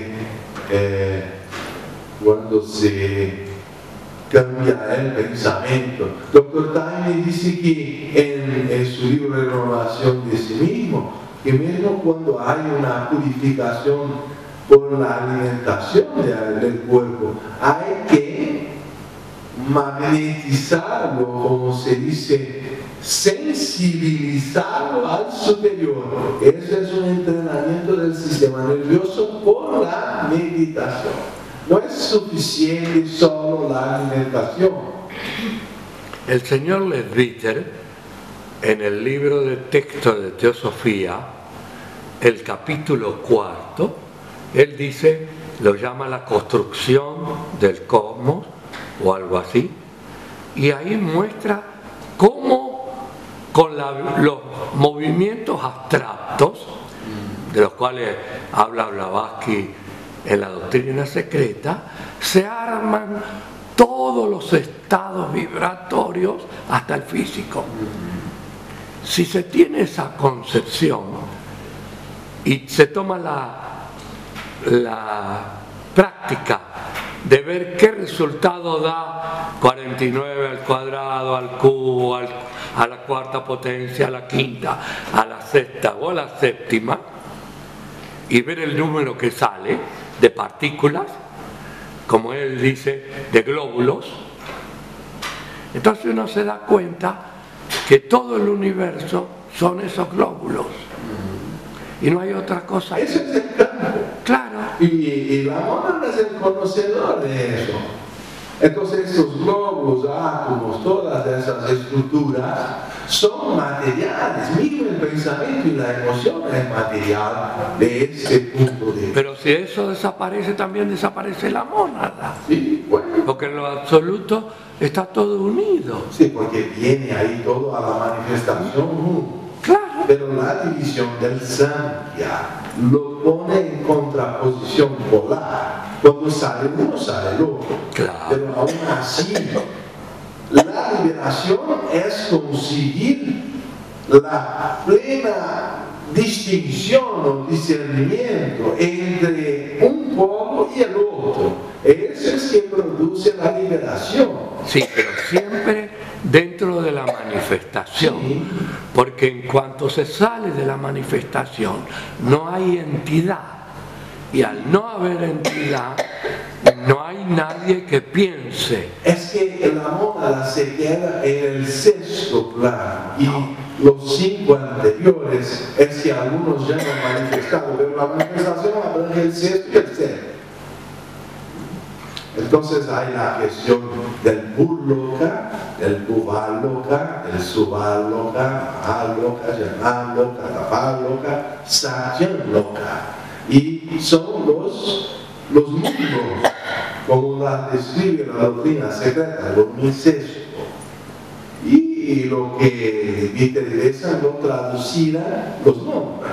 Speaker 2: se cambia el pensamiento. Dr. Taime dice que en su libro de Renovación de sí mismo, que mismo cuando hay una purificación por la alimentación del cuerpo, hay que magnetizarlo, como se dice, sensibilizarlo al superior. Ese es un entrenamiento del sistema nervioso por la meditación. No es suficiente solo la alimentación.
Speaker 3: el señor Leadbeater, en el libro de texto de Teosofía, el capítulo 4, él dice, lo llama la construcción del cosmos o algo así, y ahí muestra cómo con los movimientos abstractos, de los cuales habla Blavatsky en la doctrina secreta, se arman todos los estados vibratorios hasta el físico. Si se tiene esa concepción y se toma la práctica de ver qué resultado da 49 al cuadrado, al cubo, a la cuarta potencia, a la quinta, a la sexta o a la séptima, y ver el número que sale de partículas, como él dice, de glóbulos, entonces uno se da cuenta que todo el universo son esos glóbulos y no hay otra cosa.
Speaker 2: Ese es el campo.
Speaker 3: Claro.
Speaker 2: Y la monada es el conocedor de eso. Entonces esos globos, átomos, todas esas estructuras son materiales. Mismo el pensamiento y la emoción es material de ese punto de vista.
Speaker 3: Pero si eso desaparece, también desaparece la mónada.
Speaker 2: Sí, bueno.
Speaker 3: Porque en lo absoluto está todo unido.
Speaker 2: Sí, porque viene ahí todo a la manifestación.
Speaker 3: Claro.
Speaker 2: pero la división del Sankhya lo pone en contraposición polar. Cuando sale uno, sale el otro.
Speaker 3: Claro.
Speaker 2: Pero aún así, la liberación es conseguir la plena distinción o discernimiento entre un polo y el otro. Eso es que produce la liberación.
Speaker 3: Sí, pero siempre dentro de la manifestación.
Speaker 2: Sí.
Speaker 3: Porque en cuanto se sale de la manifestación, no hay entidad. Y al no haber entidad, no hay nadie que piense.
Speaker 2: Es que la mónada se queda en el sexto plano y los 5 anteriores es que algunos llaman manifestado, pero la manifestación abarca el sexto y el séptimo. Entonces hay la cuestión del Burloka, el Bhuvaloka, el Subhaloka, Mahaloka, Janaloka, Tapaloka, Satyaloka. Y son los mundos, como la describe la doctrina secreta, los insectos. Y lo que me interesa no traducirá los nombres.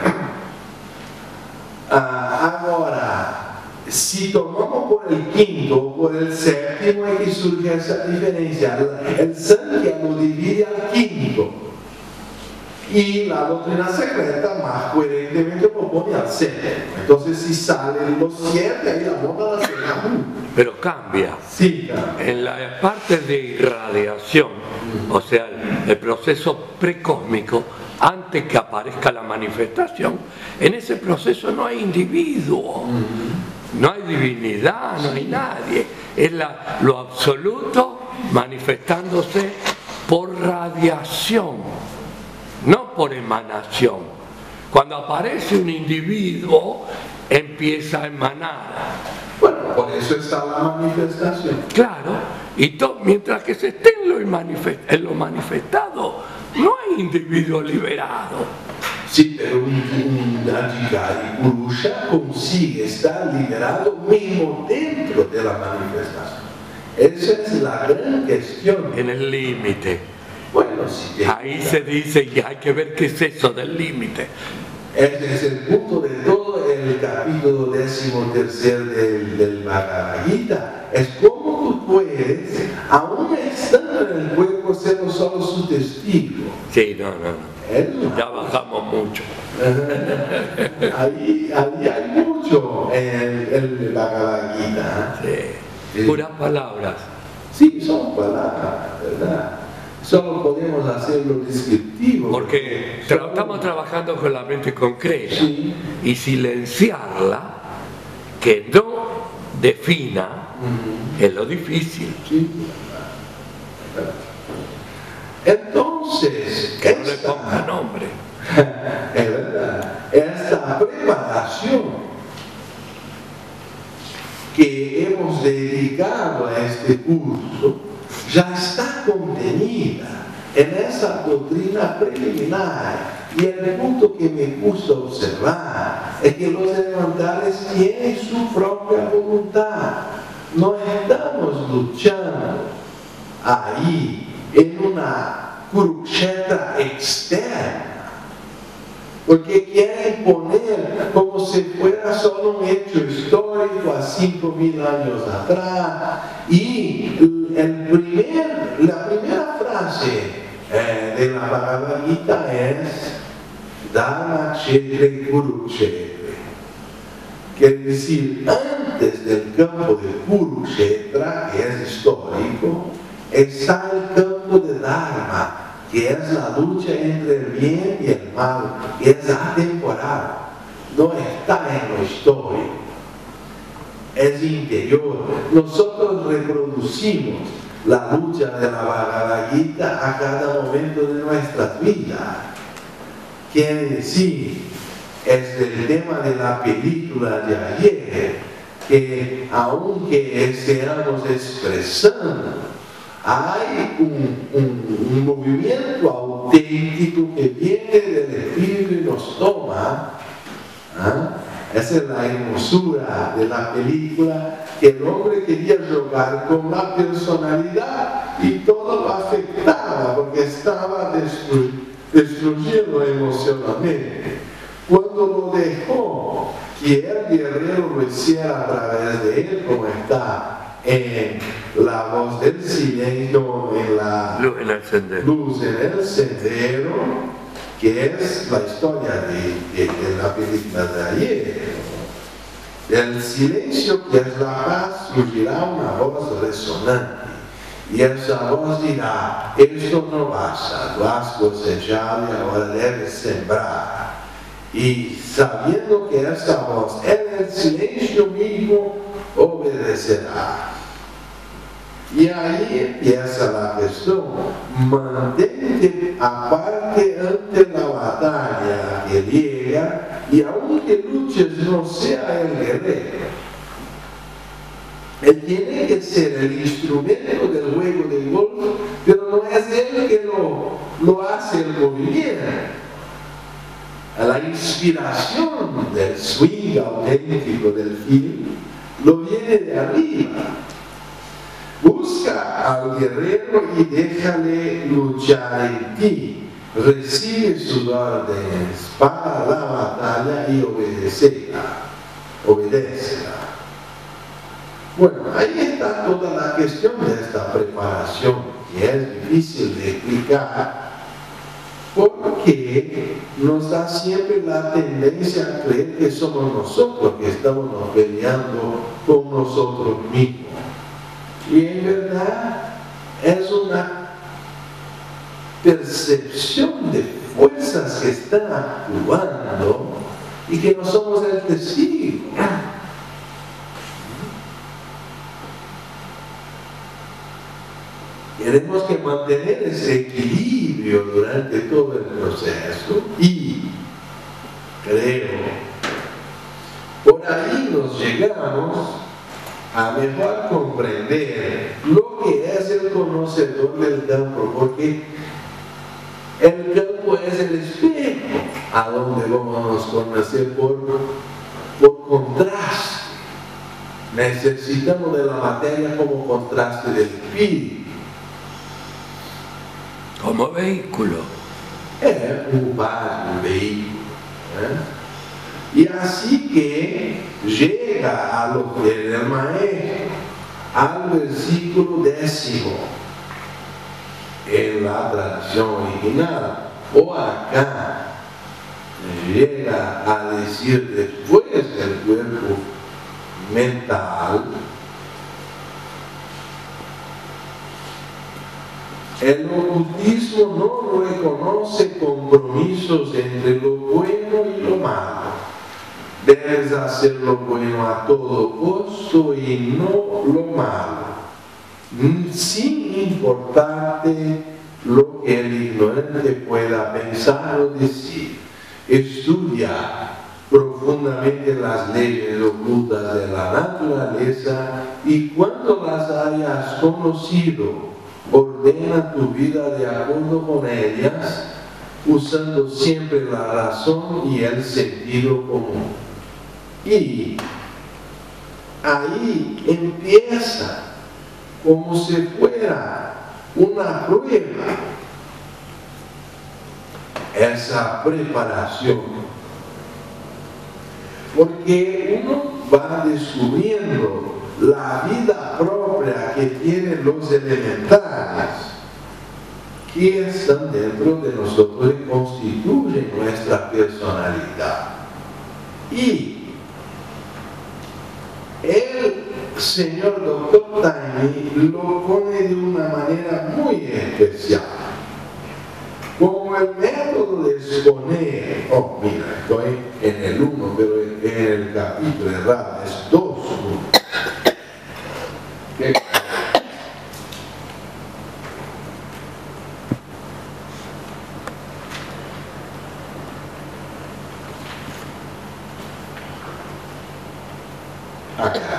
Speaker 2: Ahora, si tomamos por el quinto o por el séptimo, hay que surgir esa diferencia. El Sankhya lo divide al quinto. Y la doctrina secreta más coherentemente lo pone al séptimo. Entonces, si salen los 7, ahí la mónada se da uno.
Speaker 3: Pero cambia.
Speaker 2: Sí, claro.
Speaker 3: En la parte de irradiación, o sea, el proceso precósmico, antes que aparezca la manifestación, en ese proceso no hay individuo, no hay divinidad, no hay nadie. Es lo absoluto manifestándose por radiación, no por emanación. Cuando aparece un individuo, empieza a emanar.
Speaker 2: Bueno, por eso está la manifestación.
Speaker 3: Claro, y mientras que se esté en lo manifestado, no hay individuo liberado.
Speaker 2: Sí, pero un Adhikari Purusha consigue estar liberado mismo dentro de la manifestación. Esa es la gran cuestión.
Speaker 3: En el límite.
Speaker 2: Bueno, sí.
Speaker 3: Ahí se dice, y hay que ver qué es eso del límite.
Speaker 2: Ese es el punto de todo el capítulo 13 del Bhagavad Gita. Es cómo tú puedes, aún estando en el cuerpo, ser solo su testigo.
Speaker 3: Sí, no. Ya bajamos mucho.
Speaker 2: Ahí hay mucho en el Bhagavad Gita.
Speaker 3: Sí. Puras palabras.
Speaker 2: Sí, son palabras, ¿verdad? Solo podemos hacerlo descriptivo.
Speaker 3: Porque estamos trabajando con la mente concreta.
Speaker 2: Sí.
Speaker 3: Y silenciarla, que no defina, es lo difícil.
Speaker 2: Sí. Entonces,
Speaker 3: Que no le ponga nombre.
Speaker 2: es verdad, esta preparación que hemos dedicado a este curso ya está contenida en esa doctrina preliminar. Y el punto que me gusta observar es que los elementales tienen su propia voluntad. No estamos luchando ahí en una Kurukshetra externa, porque quieren poner como si fuera solo un hecho histórico a 5.000 años atrás. Y la primera frase de la Bhagavad Gita es Dharma Kshetra Kurukshetra. Quiere decir, antes del campo de Kurukshetra, que es histórico, está el campo de Dharma, que es la lucha entre el bien y el mal, que es atemporal, no está en lo histórico, es interior. Nosotros reproducimos la lucha de la Bhagavad Gita a cada momento de nuestras vidas. Quiere decir, es el tema de la película de ayer, que aunque estemos expresando, hay un movimiento auténtico que viene del espíritu y nos toma. Esa es la hermosura de la película, que el hombre quería jugar con la personalidad y todo lo afectaba porque estaba destruyendo sufriendo emocionalmente. Cuando lo dejó, que el guerrero lo hiciera a través de él, como está en la voz del silencio, en la
Speaker 3: Luz en el sendero.
Speaker 2: Luz en el sendero, que es la historia de la película de ayer. Del silencio, que es la paz, surgirá una voz resonante. Y esa voz dirá: esto no basta, tú has cosechado y ahora debes sembrar. Y sabiendo que esa voz en el silencio mismo obedecerá. Y ahí empieza la cuestión: mantente aparte ante la batalla que llega, y aunque luches no sea el guerrero. Él tiene que ser el instrumento del juego de golf, pero no es él que lo hace el movimiento. La inspiración del swing auténtico del film lo viene de arriba. Busca al guerrero y déjale luchar en ti. Recibe sus órdenes para la batalla y obedécela. Bueno, ahí está toda la cuestión de esta preparación, que es difícil de explicar, porque nos da siempre la tendencia a creer que somos nosotros que estamos peleando con nosotros mismos. Y en verdad es una percepción de fuerzas que están actuando y que no somos el testigo. Tenemos que mantener ese equilibrio durante todo el proceso y creo, por ahí nos llegamos a mejor comprender lo que es el conocedor del campo, porque el campo es el espejo a donde vamos a conocer por contraste. Necesitamos de la materia como contraste del espíritu.
Speaker 3: Como vehículo.
Speaker 2: Un vehículo. Y así que llega a lo que el maestro, al versículo 10 en la tradición original, o acá llega a decir después del cuerpo mental. El ocultismo no reconoce compromisos entre lo bueno y lo malo. Debes hacer lo bueno a todo costo y no lo malo, sin importarte lo que el ignorante pueda pensar o decir. Estudia profundamente las leyes ocultas de la naturaleza y cuando las hayas conocido, ordena tu vida de acuerdo con ellas, usando siempre la razón y el sentido común. Y ahí empieza como si fuera una prueba esa preparación, porque uno va descubriendo la vida propia que tienen los elementales que están dentro de nosotros y constituyen nuestra personalidad. Y el señor Dr. Taimi lo pone de una manera muy especial, como el método de exponer. Oh, mira, estoy en el 1, pero en el capítulo errado, es 2. Acá.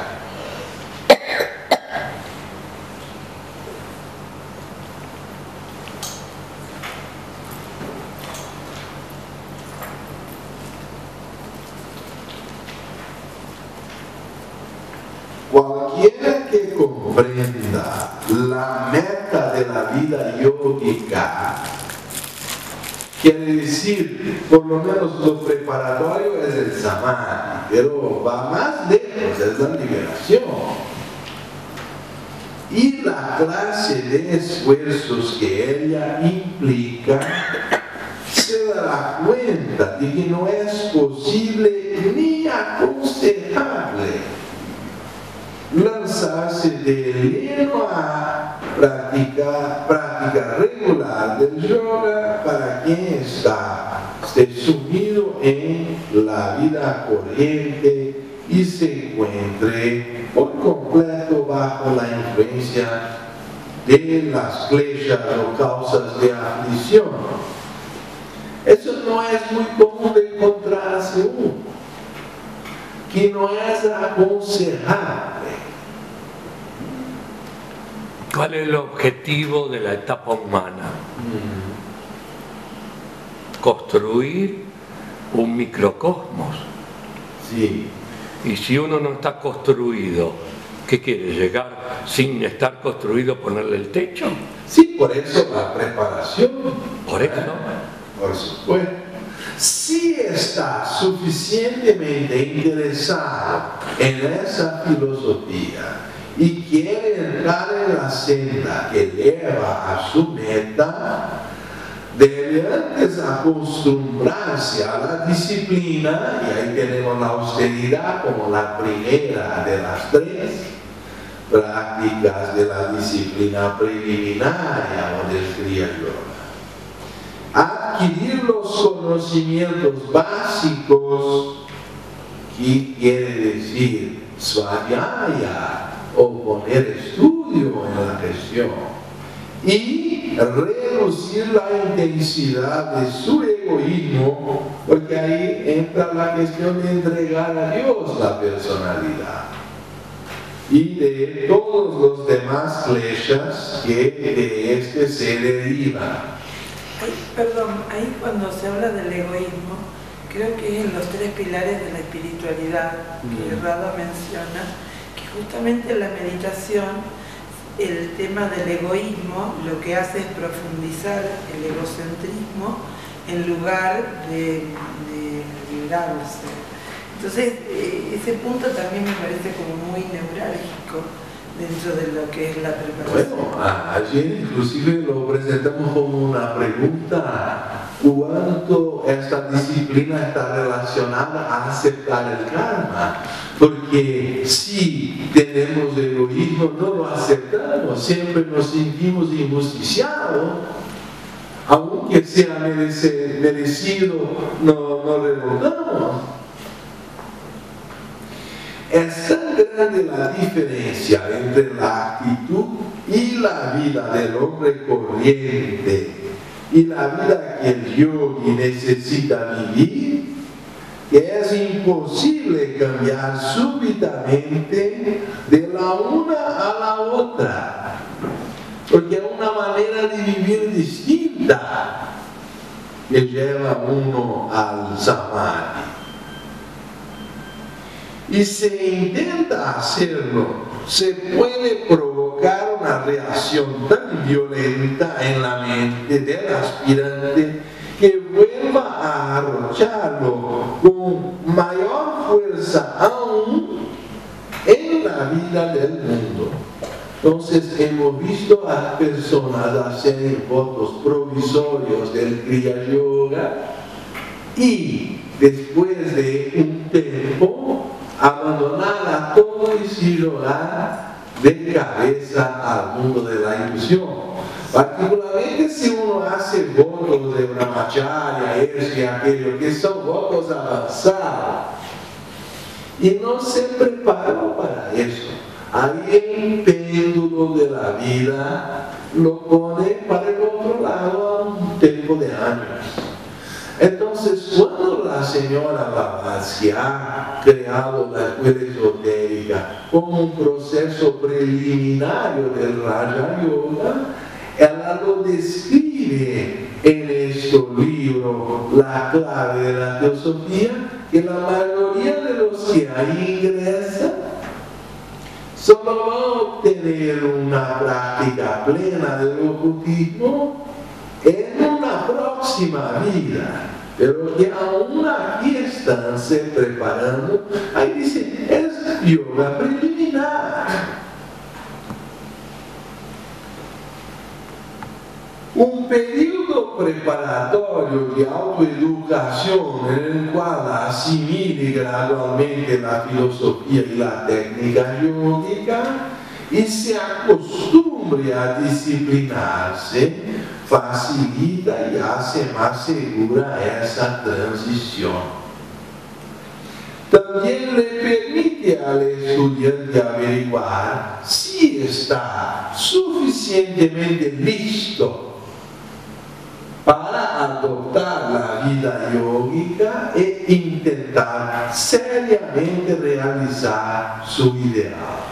Speaker 2: Cualquiera que comprenda la meta de la vida yógica, quiere decir, por lo menos lo preparatorio es el samadhi, pero va más lejos, es la liberación. Y la clase de esfuerzos que ella implica se dará cuenta de que no es posible ni aconsejable lanzarse de lleno a práctica regular del yoga para quien esté sumido en la vida corriente y se encuentre por completo bajo la influencia de las kleshas o causas de aflicción. Eso no es muy común de encontrarse uno, que no es aconsejable.
Speaker 3: ¿Cuál es el objetivo de la etapa humana? Construir un microcosmos.
Speaker 2: Sí.
Speaker 3: Y si uno no está construido, ¿qué quiere? ¿Llegar sin estar construido, ponerle el techo?
Speaker 2: Sí, por eso la preparación.
Speaker 3: Por eso.
Speaker 2: Por supuesto. Si está suficientemente interesado en esa filosofía y quiere entrar en la senda que lleva a su meta, debe antes acostumbrarse a la disciplina, y ahí tenemos la austeridad como la primera de las 3 prácticas de la disciplina preliminaria o del Kriya Yoga. Adquirir los conocimientos básicos, que quiere decir svadhyaya o poner estudio en la gestión, y reducir la intensidad de su egoísmo, porque ahí entra la cuestión de entregar a Dios la personalidad y de todos los demás kleshas que de este se derivan.
Speaker 4: Perdón, ahí cuando se habla del egoísmo, creo que es en los 3 pilares de la espiritualidad que Rada menciona, que justamente la meditación, el tema del egoísmo, lo que hace es profundizar el egocentrismo en lugar de librarse. Entonces, ese punto también me parece como muy neurálgico dentro de lo que es la preparación.
Speaker 2: Bueno, ayer inclusive lo presentamos como una pregunta: ¿cuánto esta disciplina está relacionada a aceptar el karma? Porque si tenemos egoísmo, no lo aceptamos, siempre nos sentimos injusticiados, aunque sea merecido, no revoltamos. Es tan grande la diferencia entre la actitud y la vida del hombre corriente y la vida que el yogi necesita vivir, que es imposible cambiar súbitamente de la una a la otra, porque es una manera de vivir distinta que lleva uno al samadhi. Y se intenta hacerlo, se puede provocar una reacción tan violenta en la mente del aspirante que vuelva a arrocharlo con mayor fuerza aún en la vida del mundo. Entonces hemos visto a personas hacer votos provisorios del Kriya Yoga y después de un tiempo abandonar a todo y sirogar de cabeza al mundo de la ilusión. Particularmente si uno hace votos de brahmacharya, eso y aquello, que son votos avanzados, y no se preparó para eso. Ahí el péndulo de la vida lo pone para el otro lado a un tiempo de años. Entonces, cuando la señora Blavatsky ha creado la escuela esotérica como un proceso preliminario del Raja Yoga, ella lo describe en este libro, La clave de la teosofía, que la mayoría de los que ahí ingresan solo van a obtener una práctica plena del ocultismo en una una próxima vida. Pero que aún aquí están se preparando, ahí dice, es yoga preliminar. Un periodo preparatorio de autoeducación en el cual asimile gradualmente la filosofía y la técnica yógica y se acostumbre a disciplinarse, facilita y hace más segura esa transición. También le permite al estudiante averiguar si está suficientemente listo para adoptar la vida yógica e intentar seriamente realizar su ideal.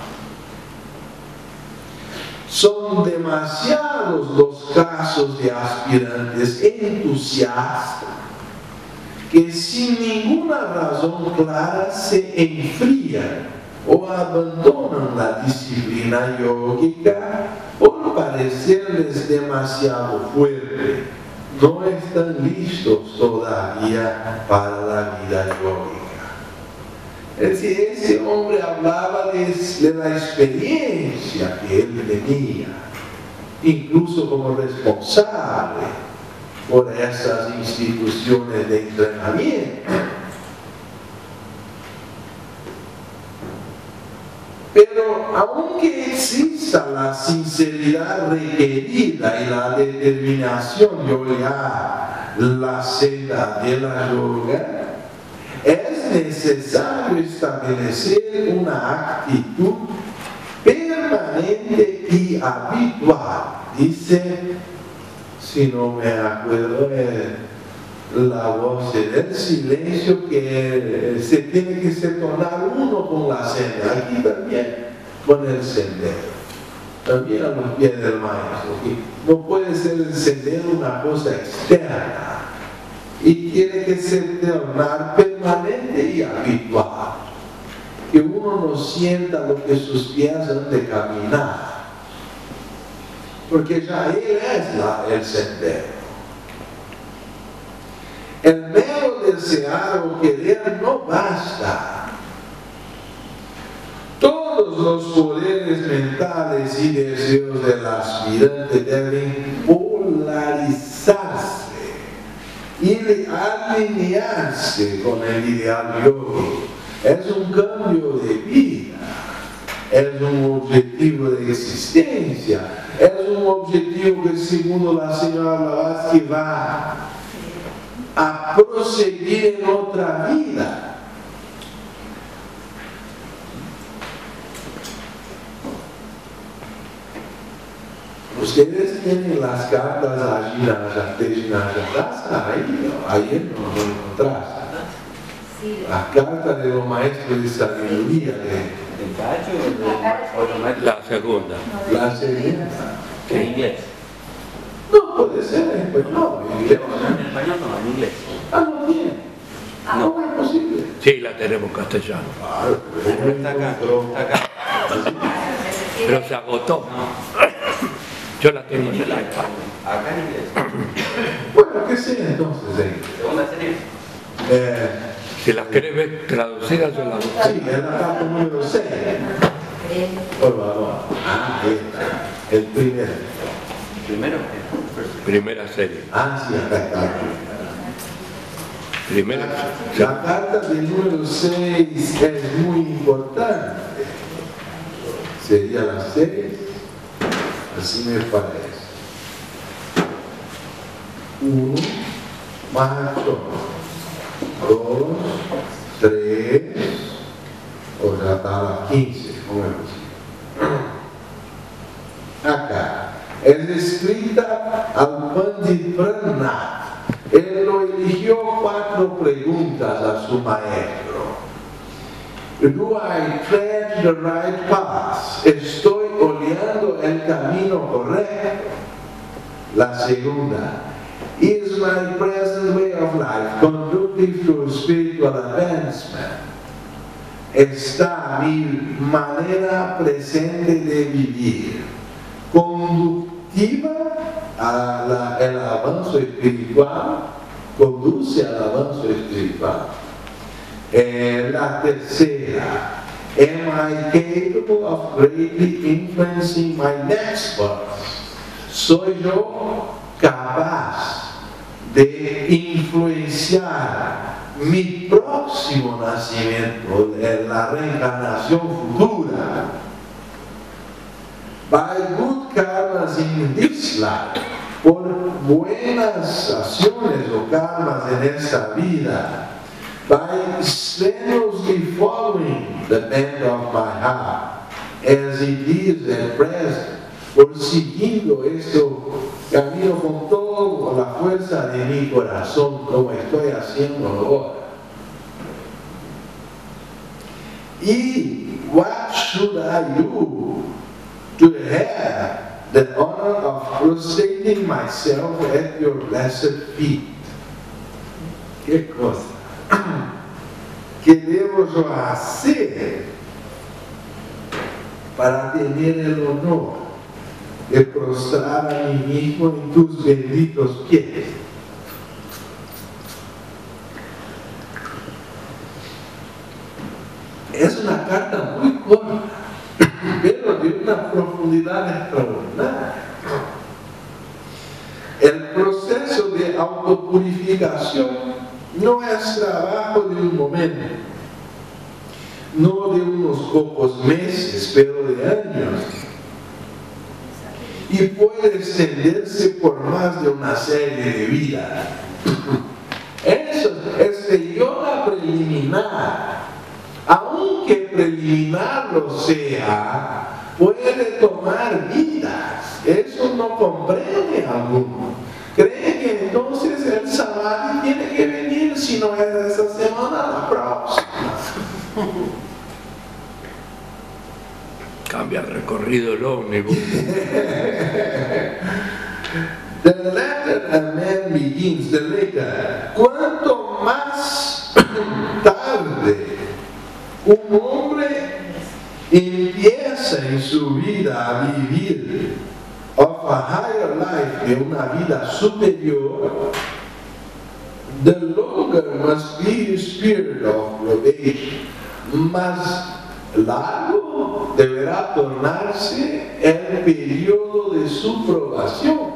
Speaker 2: Son demasiados los casos de aspirantes entusiastas que sin ninguna razón clara se enfrían o abandonan la disciplina yógica por parecerles demasiado fuerte. No están listos todavía para la vida yógica. Es decir, ese hombre hablaba de la experiencia que él tenía, incluso como responsable por esas instituciones de entrenamiento. Pero aunque exista la sinceridad requerida y la determinación de hollar la senda de la yoga, es necesario establecer una actitud permanente y habitual. Dice, si no me acuerdo, la voz del silencio que se tiene que tornar uno con la senda, aquí también con el sendero, también a los pies del maestro. No puede ser el sendero una cosa externa y tiene que ser tornar permanente y habitual, que uno no sienta lo que sus pies han de caminar, porque ya él es el sendero. El mero desear o querer no basta. Todos los poderes mentales y deseos del aspirante deben polarizarse y alinearse con el ideal yógico. Es un cambio de vida, es un objetivo de existencia, es un objetivo que, según la señora Blavatsky, va a proseguir en otra vida. Ustedes tienen las cartas allí, ayer no lo encontraste. Las cartas de los maestros de sabiduría.
Speaker 3: La segunda.
Speaker 2: La segunda.
Speaker 3: En inglés.
Speaker 2: No, puede ser en español. En inglés.
Speaker 7: En español no, en inglés.
Speaker 2: Ah, no tiene.
Speaker 7: No.
Speaker 2: ¿Cómo es posible?
Speaker 3: Sí, la tenemos en castellano.
Speaker 2: Claro, pero
Speaker 7: Está acá, está acá.
Speaker 3: Pero se agotó. Yo la tengo en el iPad.
Speaker 7: Acá en inglés.
Speaker 2: bueno, ¿qué sea entonces?
Speaker 7: Segunda serie.
Speaker 3: Si las querés ver traducidas, yo las busco.
Speaker 2: Sí, es la carta número 6. Por favor. Ah, ahí está. El primero.
Speaker 7: Primero.
Speaker 3: Primera serie.
Speaker 2: Ah, sí, acá está.
Speaker 3: Primera.
Speaker 2: La carta del número 6 es muy importante. Sería la 6. Así me parece. 1, macho. 2, 3, o ya está a las 15, como acá. Es escrita al Pandit Pranat. Él lo eligió 4 preguntas a su maestro. Do I tread the right path? ¿Estoy oleando el camino correcto? La segunda. Is my present way of life conducive to spiritual advancement? ¿Está mi manera presente de vivir conductiva el avance espiritual, conduce al avance espiritual. La tercera, am I capable of greatly influencing my next birth? ¿Soy yo capaz de influenciar mi próximo nacimiento, la reencarnación futura? By good karmas in this life, por buenas acciones o karmas en esta vida, by strenuously following the bent of my heart, as it is at present, por siguiendo este camino con toda la fuerza de mi corazón, como estoy haciendo ahora. Y what should I do to have the honor of prostrating myself at your blessed feet? ¿Qué cosa? ¿Qué debo yo hacer para tener el honor de prostrar a mí mismo en tus benditos pies? Es una carta muy corta, pero de una profundidad extraordinaria. El proceso de autopurificación no es trabajo de un momento, no de unos pocos meses, pero de años. Y puede extenderse por más de una serie de vidas. Eso es el yoga preliminar. Aunque preliminar lo sea, puede tomar vidas. Eso no comprende a alguno. Cree que entonces el samadhi tiene que venir, si no es esta semana, la próxima.
Speaker 3: Cambia el recorrido el ómnibus.
Speaker 2: The later a man begins, the later. Cuanto más tarde un hombre empieza en su vida a vivir of a higher life, de una vida superior, the longer must be his period of probation. Más largo deberá tornarse el periodo de su probación.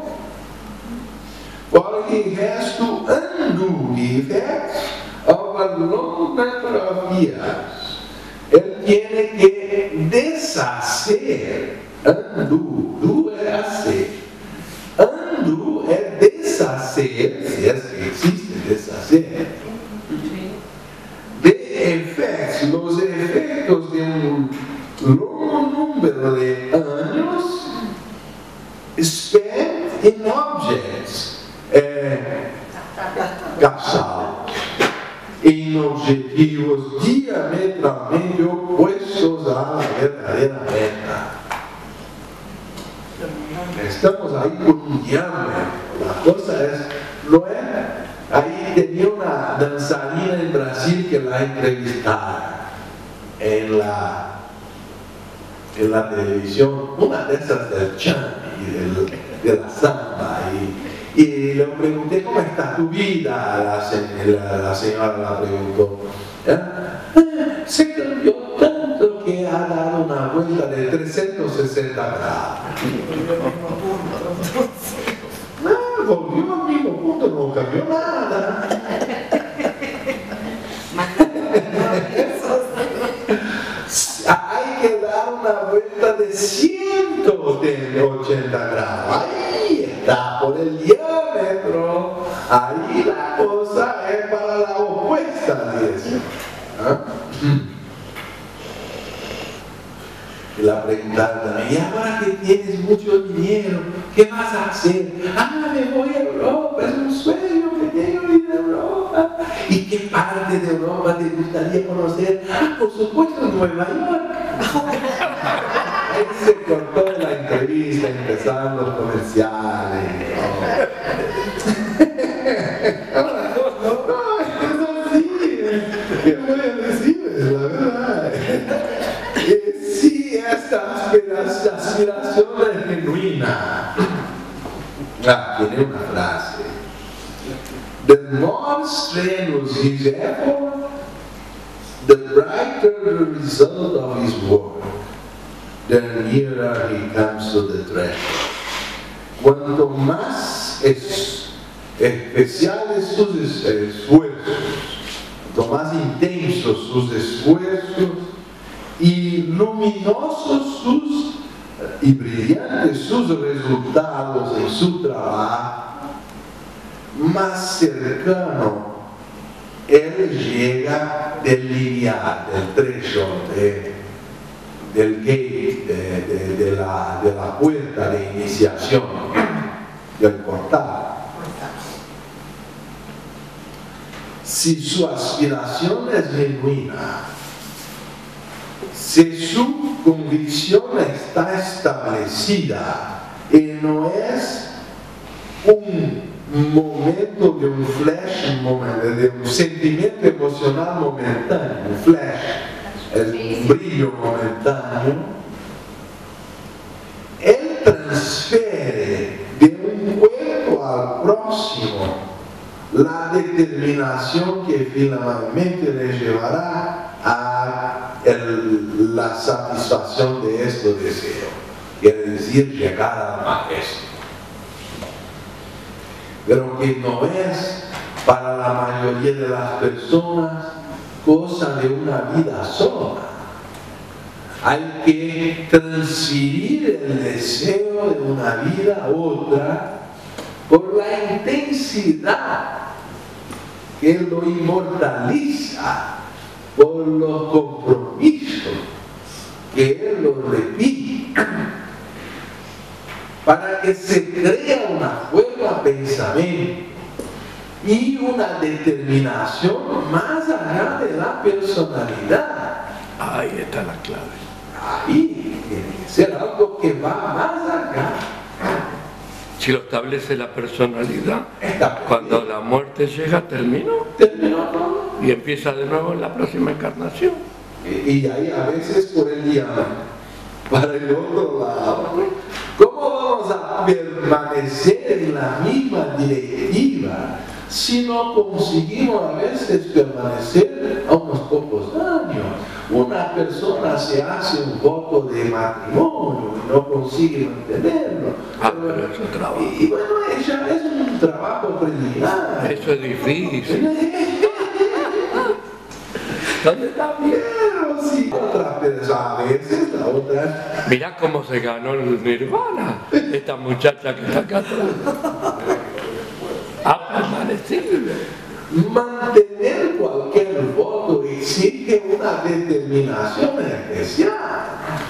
Speaker 2: For he has to undo the effects of a long number of years. Él tiene que deshacer, undo es hacer, undo es deshacer, si es que existe deshacer, los efectos de un largo número de años spent in objects gastados en objetivos diametralmente opuestos a la verdadera meta. Estamos ahí con un diámetro. La cosa es, no es. Ahí tenía una danzarina en Brasil que la entrevistaba en la televisión, una de esas del chan y de la samba. Y le pregunté, ¿cómo está tu vida? La señora la preguntó. Se cambió tanto que ha dado una vuelta de 360 grados. No, volvió al mismo punto, no cambió nada. Hay que dar una vuelta de 180 grados. Ahí está, por el diámetro. Ahí la cosa es para la opuesta de eso. ¿Ah? Y la pregunta, ¿y ahora que tienes mucho dinero, qué vas a hacer? Me voy a Europa, es un sueño que tengo ir a Europa. ¿Y qué parte de Europa te gustaría conocer? Por supuesto, Nueva York. Ahí se cortó la entrevista, empezaron los comerciales. No, sí. ¿Qué voy a decir? La verdad. Sí, esta aspiración es genuina. tiene una frase. The more strenuous his effort, the brighter the result of his work, the nearer he comes to the treasure. Cuanto más especiales sus esfuerzos, cuanto más intensos sus esfuerzos y luminosos y brillantes sus resultados en su trabajo, más cercano él llega del lineal, del trecho, del gate, de la puerta de iniciación, del portal. Si su aspiración es genuina, si su convicción está establecida y no es un momento de un flash, de un sentimiento emocional momentáneo, un flash, es un brillo momentáneo, él transfiere de un cuerpo al próximo la determinación que finalmente le llevará a la satisfacción de este deseo, quiere decir llegar al maestro. Pero que no es para la mayoría de las personas cosa de una vida sola. Hay que transferir el deseo de una vida a otra por la intensidad que lo inmortaliza, por los compromisos que él lo repite, para que se crea una fuerza de pensamiento y una determinación más allá de la personalidad.
Speaker 3: Ahí está la clave.
Speaker 2: Ahí tiene que ser algo que va más allá.
Speaker 3: Si lo establece la personalidad, cuando la muerte llega, terminó todo y empieza de nuevo en la próxima encarnación.
Speaker 2: Y ahí a veces por el día para el otro lado, ¿cómo vamos a permanecer en la misma directiva si no conseguimos a veces permanecer a unos pocos años? Una persona se hace un voto de matrimonio y no consigue mantenerlo.
Speaker 3: Pero es un trabajo.
Speaker 2: Y bueno, ella es un trabajo preliminar.
Speaker 3: Eso es difícil. ¿Dónde está bien?
Speaker 2: Pero sí, otra persona, a veces la otra.
Speaker 3: Mirá cómo se ganó el Nirvana, esta muchacha que está acá atrás. Ha permanecido.
Speaker 2: Mantener cualquier voto exige una determinación especial.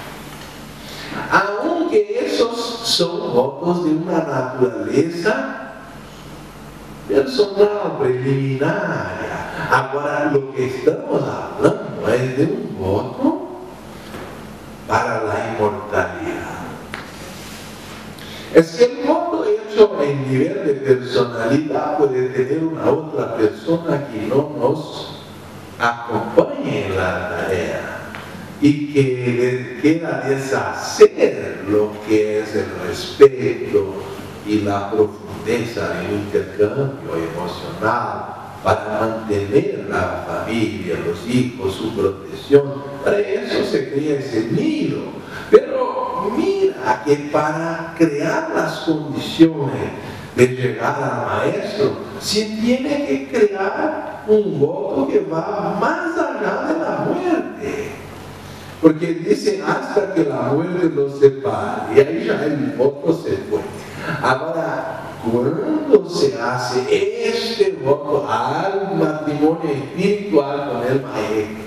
Speaker 2: Aunque esos son votos de una naturaleza personal, preliminaria. Ahora lo que estamos hablando es de un voto para la inmortalidad. Es que el voto hecho en nivel de personalidad puede tener una otra persona que no nos acompañe en la tarea y que le queda deshacer lo que es el respeto y la profundeza del intercambio emocional para mantener la familia, los hijos, su protección. Para eso se crea ese nido. Pero mira que para crear las condiciones de llegar al maestro, se tiene que crear un voto que va más allá de la muerte. Porque dicen hasta que la muerte los separe, y ahí ya el voto se fue. Ahora, cuando se hace este voto al matrimonio espiritual con el maestro,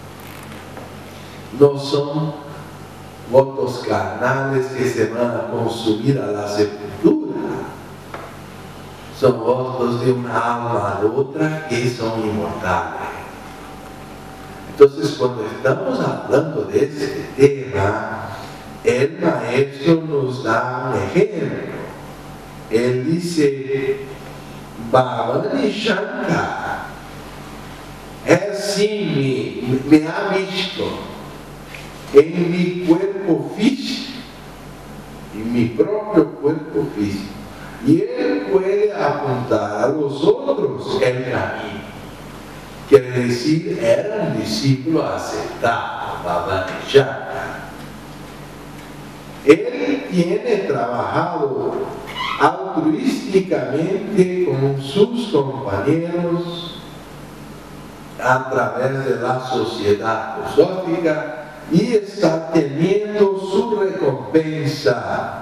Speaker 2: no son votos carnales que se van a consumir a la sepultura, son votos de una alma a otra que son inmortales. Entonces, cuando estamos hablando de este tema, el maestro nos da un ejemplo. Él dice, Bhavani Shankar, él sí me ha visto en mi cuerpo físico, en mi propio cuerpo físico, y él puede apuntar a los otros el camino. Quiere decir, era un discípulo aceptado, Bhavana-Chakra. Él tiene trabajado altruísticamente con sus compañeros a través de la sociedad teosófica y está teniendo su recompensa,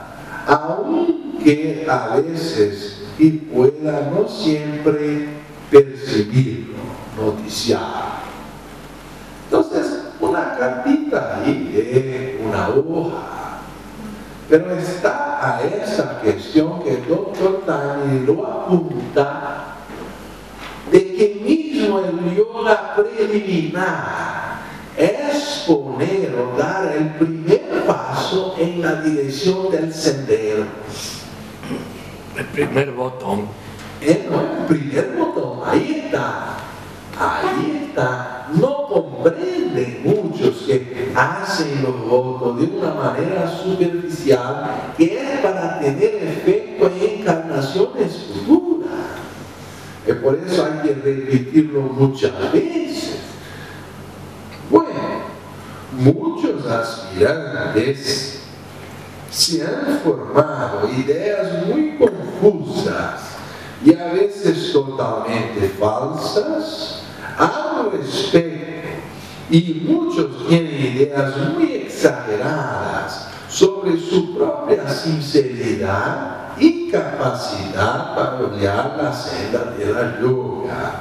Speaker 2: aunque a veces y pueda no siempre percibirlo, noticiar. Entonces, una cartita ahí de una hoja. Pero está a esa cuestión que el Dr. Tani lo apunta, de que mismo el yoga preliminar es poner o dar el primer paso en la dirección del sendero.
Speaker 3: El primer botón.
Speaker 2: El primer botón, ahí está. Ahí está. No comprenden muchos que hacen los votos de una manera superficial, que es para tener efecto en encarnaciones futuras. Y por eso hay que repetirlo muchas veces. Bueno, muchos aspirantes se han formado ideas muy confusas y a veces totalmente falsas al respecto, y muchos tienen ideas muy exageradas sobre su propia sinceridad y capacidad para guiar la senda de la yoga.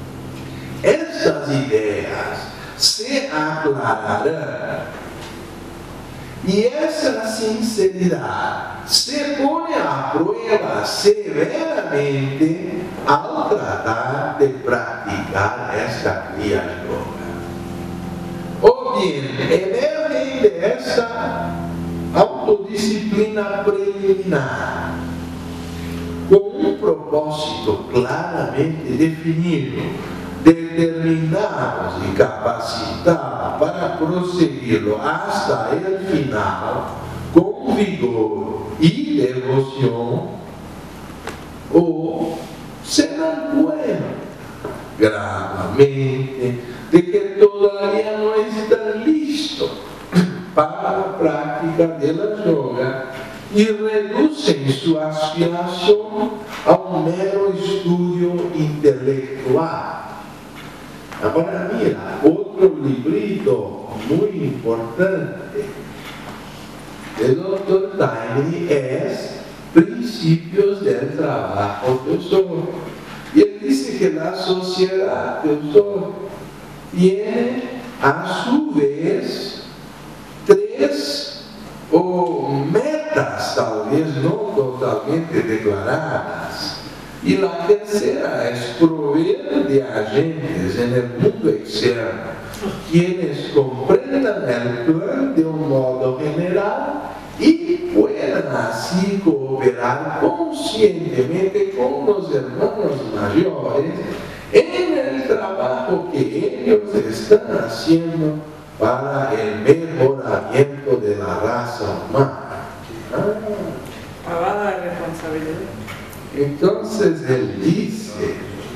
Speaker 2: Estas ideas se aclararán y esa sinceridad se pone a prueba severamente al tratar de practicar esta kriya yoga. O bien, emergen de esa autodisciplina preliminar con un propósito claramente definido, determinados y capacitados para proseguirlo hasta el final con vigor y devoción, o se dan cuenta gradualmente de que todavía no están listos para la práctica de la yoga y reducen su aspiración a un mero estudio intelectual. Ahora mira, otro librito muy importante del Dr. Tiny es Principios del Trabajo Teosófico. Y él dice que la sociedad teosófica tiene a su vez tres metas, tal vez no totalmente declaradas. Y la tercera es proveer de agentes en el mundo externo, quienes comprendan el plan de un modo general y puedan así cooperar conscientemente con los hermanos mayores en el trabajo que ellos están haciendo para el mejoramiento de la raza humana.
Speaker 4: Pagada de responsabilidad.
Speaker 2: Entonces él dice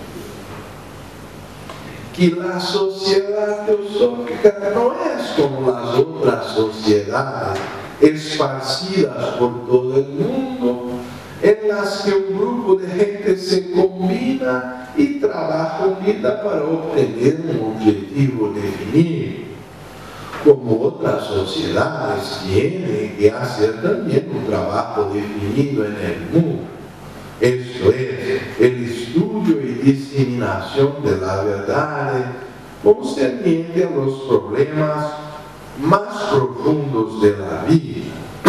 Speaker 2: que la sociedad teosófica no es como las otras sociedades esparcidas por todo el mundo, en las que un grupo de gente se combina y trabaja unida para obtener un objetivo definido. Como otras sociedades tienen que hacer también un trabajo definido en el mundo. Esto es, el estudio y diseminación de las verdades concernientes a los problemas más profundos de la vida.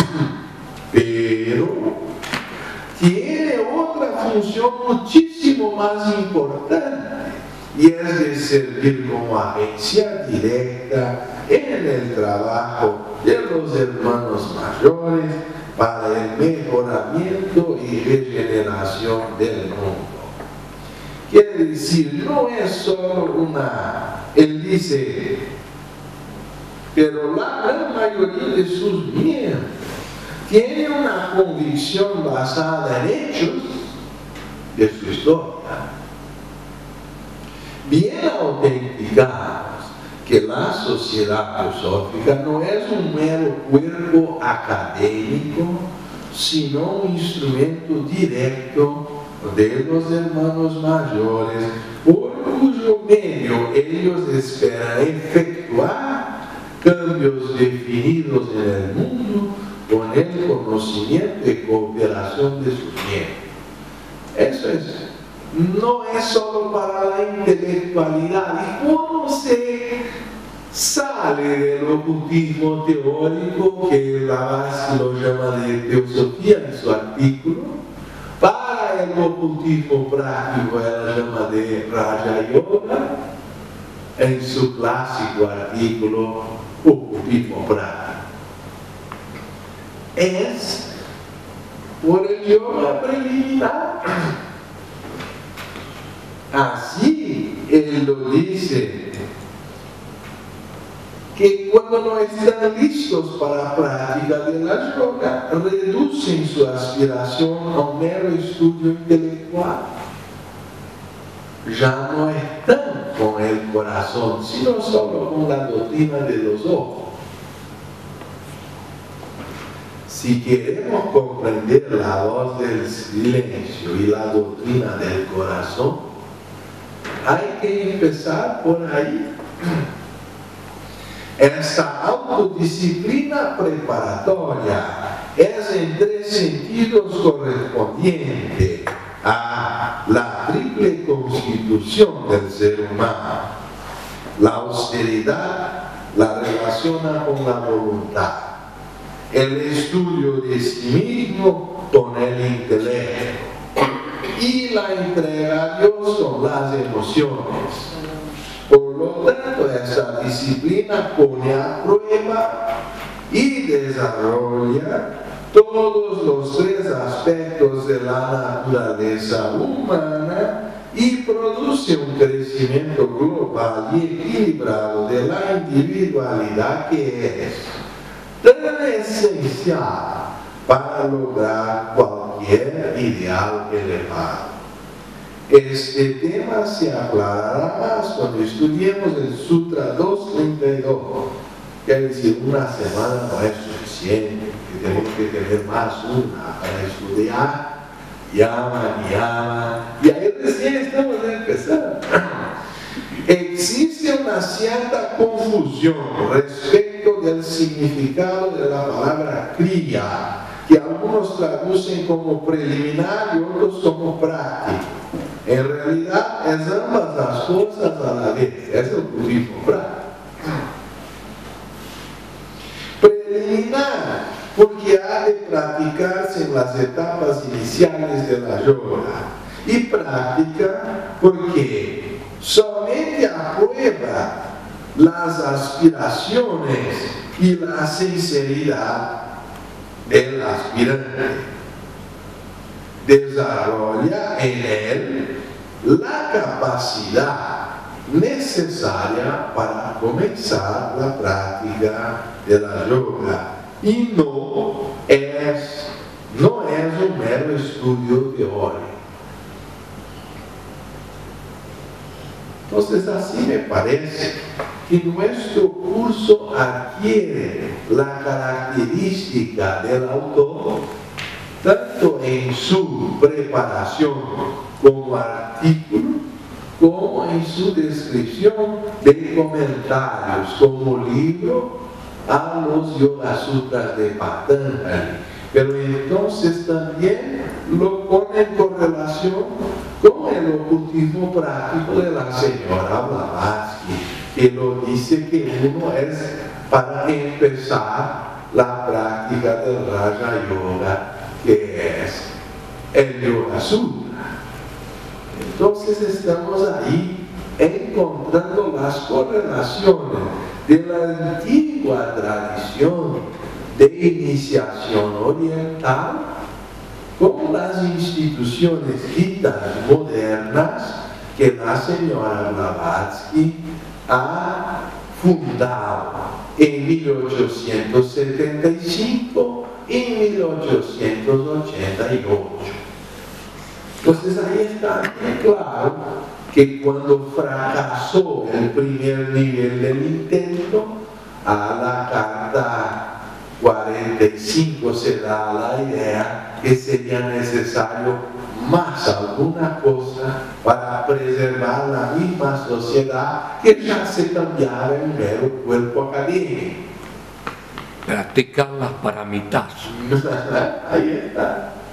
Speaker 2: Pero tiene otra función muchísimo más importante, y es de servir como agencia directa en el trabajo de los hermanos mayores para el mejoramiento y regeneración del mundo. Quiere decir, no es solo él dice, pero la gran mayoría de sus miembros tiene una convicción basada en hechos de su historia. Bien autenticados que la sociedad teosófica no es un mero cuerpo académico, sino un instrumento directo de los hermanos mayores, por cuyo medio ellos esperan efectuar cambios definidos en el mundo con el conocimiento y cooperación de sus miembros. Eso es. No es solo para la intelectualidad. ¿Y cómo se sale del ocultismo teórico, que Blavatsky lo llama de teosofía en su artículo, para el ocultismo práctico, él lo llama de Raja Yoga, en su clásico artículo Ocultismo Práctico? Es por el yoga preliminar. Así él lo dice, que cuando no están listos para la práctica de la yoga, reducen su aspiración a un mero estudio intelectual. Ya no están con el corazón, sino solo con la doctrina de los ojos. Si queremos comprender la voz del silencio y la doctrina del corazón, hay que empezar por ahí. Esta autodisciplina preparatoria es en tres sentidos correspondiente a la triple constitución del ser humano. La austeridad la relaciona con la voluntad. El estudio de sí mismo con el intelecto. Y la entrega a Dios son las emociones. Por lo tanto, esa disciplina pone a prueba y desarrolla todos los tres aspectos de la naturaleza humana y produce un crecimiento global y equilibrado de la individualidad, que es tan esencial para lograr cualquier ideal elevado. Este tema se aclarará más cuando estudiemos el Sutra 232. Quiere decir, una semana no es suficiente, que tenemos que tener más una para estudiar. Llama, y ahí recién estamos empezando. Existe una cierta confusión respecto del significado de la palabra kriya, que algunos traducen como preliminar y otros como práctico. En realidad es ambas las cosas a la vez, es el budismo práctico. Preliminar, porque ha de practicarse en las etapas iniciales de la yoga. Y práctica, porque solamente aprueba las aspiraciones y la sinceridad del aspirante. Desarrolla en él la capacidad necesaria para comenzar la práctica de la yoga, y no es un mero estudio teórico. Entonces, así me parece que nuestro curso adquiere la característica del autor, tanto en su preparación como artículo, como en su descripción de comentarios como libro a los Yoga Sutras de Patanjali. Pero entonces también lo pone en correlación con el ocultismo práctico de la señora Blavatsky, que lo dice que uno es para empezar la práctica del Raja Yoga, que es el Yoga Sutra. Entonces estamos ahí encontrando las correlaciones de la antigua tradición de iniciación oriental con las instituciones ditas modernas que la señora Blavatsky ha fundado en 1875 y en 1888. Entonces ahí está bien claro que cuando fracasó el primer nivel del intento, a la carta 45 se da la idea que sería necesario más alguna cosa para preservar la misma sociedad que ya se cambiara el mero cuerpo académico.
Speaker 3: Practicar las paramitas.
Speaker 2: Ahí está.